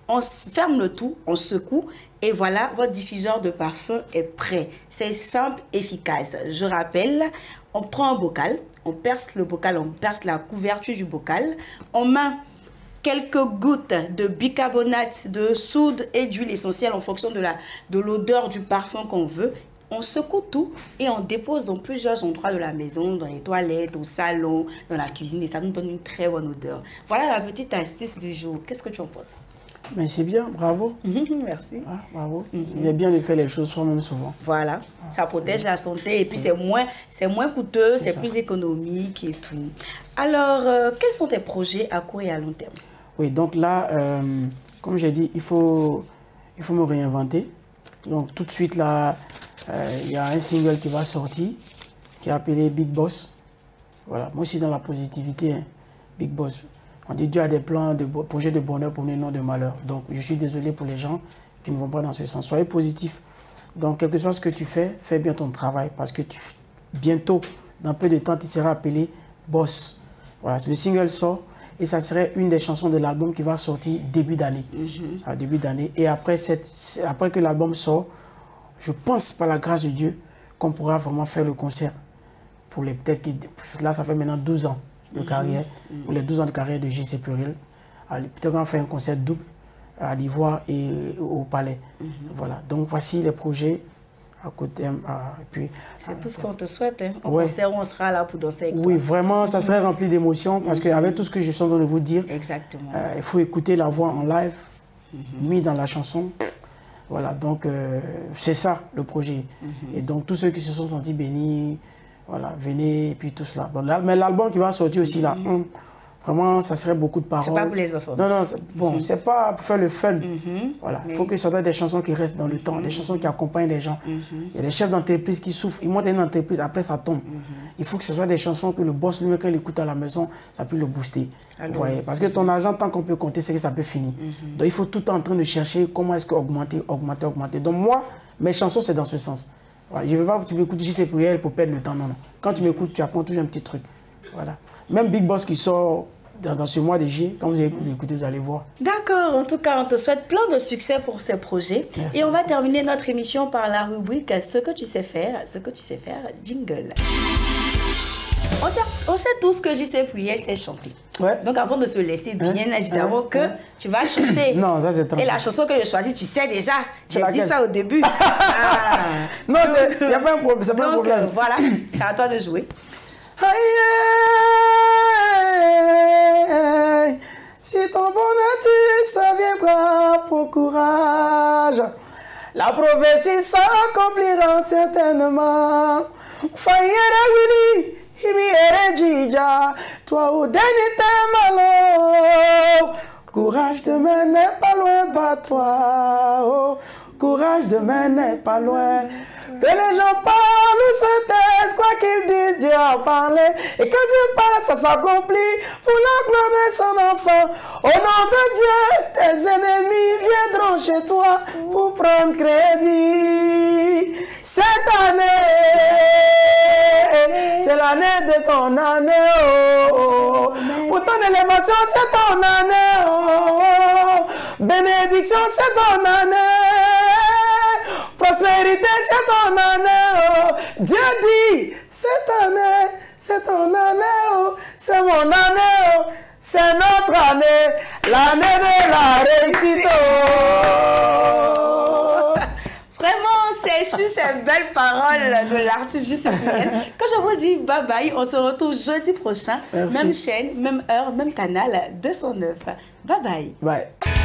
On ferme le tout, on secoue et voilà, votre diffuseur de parfum est prêt. C'est simple, efficace. Je rappelle, on prend un bocal, on perce le bocal, on perce la couverture du bocal, on met quelques gouttes de bicarbonate de soude et d'huile essentielle en fonction de la de l'odeur du parfum qu'on veut. On secoue tout et on dépose dans plusieurs endroits de la maison, dans les toilettes, au salon, dans la cuisine et ça nous donne une très bonne odeur. Voilà la petite astuce du jour. Qu'est-ce que tu en penses? Mais c'est bien, bravo. Merci. Ah, bravo. Mm-hmm. Il est bien de faire les choses soi-même souvent. Voilà, ah, ça protège oui. la santé et puis oui. c'est moins, c'est moins coûteux, c'est plus économique et tout. Alors, euh, quels sont tes projets à court et à long terme? Oui, donc là, euh, comme j'ai dit, il faut, il faut me réinventer. Donc tout de suite là, euh, il y a un single qui va sortir, qui est appelé Big Boss. Voilà, moi aussi dans la positivité, hein, Big Boss. On dit Dieu a des plans, de projets de bonheur pour nous, non de malheur. Donc je suis désolé pour les gens qui ne vont pas dans ce sens. Soyez positifs. Donc quel que soit ce que tu fais, fais bien ton travail parce que tu, bientôt, dans peu de temps, tu seras appelé Boss. Voilà, le single sort. Et ça serait une des chansons de l'album qui va sortir début d'année. Mm-hmm. À début d'année. Et après, cette, après que l'album sort, je pense par la grâce de Dieu qu'on pourra vraiment faire le concert. Pour les peut-être là, ça fait maintenant douze ans de mm-hmm. carrière. Mm-hmm. Pour les douze ans de carrière de J C Pluriel. Peut-être qu'on va faire un concert double à l'Ivoire et au Palais. Mm-hmm. Voilà. Donc voici les projets. À côté, c'est tout ce qu'on te souhaite. Hein. Au ouais. concert, on sera là pour danser avec oui, toi. vraiment, ça serait rempli d'émotions parce mm-hmm. qu'avec tout ce que je suis en train de vous dire, exactement. Euh, il faut écouter la voix en live, mm-hmm. mis dans la chanson. Voilà, donc euh, c'est ça le projet. Mm-hmm. Et donc tous ceux qui se sont sentis bénis, voilà, venez et puis tout cela. Bon, là, mais l'album qui va sortir aussi là, mm-hmm. hum, vraiment, ça serait beaucoup de paroles. C'est pas pour les enfants. Non, non, bon, mm-hmm. c'est pas pour faire le fun. Mm-hmm. Voilà, il mais... faut que ça soit des chansons qui restent dans le mm-hmm. temps, des chansons qui accompagnent les gens. Mm-hmm. Il y a des chefs d'entreprise qui souffrent, ils montent une entreprise, après ça tombe. Mm-hmm. Il faut que ce soit des chansons que le boss lui-même, quand il écoute à la maison, ça peut le booster. Vous voyez? Parce que ton argent, tant qu'on peut compter, c'est que ça peut finir. Mm-hmm. Donc il faut tout le temps en train de chercher comment est-ce que augmenter, augmenter, augmenter. Donc moi, mes chansons, c'est dans ce sens. Voilà, je ne veux pas que tu m'écoutes J C Pluriel pour perdre le temps, non, non. Quand tu m'écoutes, tu apprends toujours un petit truc. Voilà. Même Big Boss qui sort Dans, dans ce mois de juillet, quand vous écoutez, vous allez voir. D'accord, en tout cas, on te souhaite plein de succès pour ces projets. Merci. Et on va terminer notre émission par la rubrique « Ce que tu sais faire », ce que tu sais faire, jingle. On sait, on sait tous que J C Pluriel sait chanter. Ouais. Donc avant de se laisser, bien hein? évidemment hein? que hein? tu vas chanter. Non, ça c'est trop. Et la chanson que je choisis, tu sais déjà. Tu as dit ça au début. ah. Non, il n'y a pas un problème. Donc, pas un problème. voilà, c'est à toi de jouer. Si ton bonheur tu ça viendra pour courage. La prophétie s'accomplira certainement. Fayera Willy, Himiere Djidja, toi ou dernier malo. Courage demain n'est pas loin, bat-toi. Oh, courage demain n'est pas loin. Que les gens parlent, se taisent, quoi qu'ils disent, Dieu a parlé. Et quand Dieu parle, ça s'accomplit pour la gloire de son enfant. Au nom de Dieu, tes ennemis viendront chez toi pour prendre crédit. Cette année, c'est l'année de ton année. Oh, oh. Pour ton élévation, c'est ton année. Oh, oh. Bénédiction, c'est ton année. Prospérité, c'est ton année, oh. Dieu dit, cette année, c'est ton année, oh. C'est mon année, oh. C'est notre année, l'année de la réussite, oh. Vraiment, c'est sur ces belles paroles de l'artiste J C Pluriel que je vous dis bye bye. On se retrouve jeudi prochain, Merci. Même chaîne, même heure, même canal deux cent neuf. Bye bye. Bye.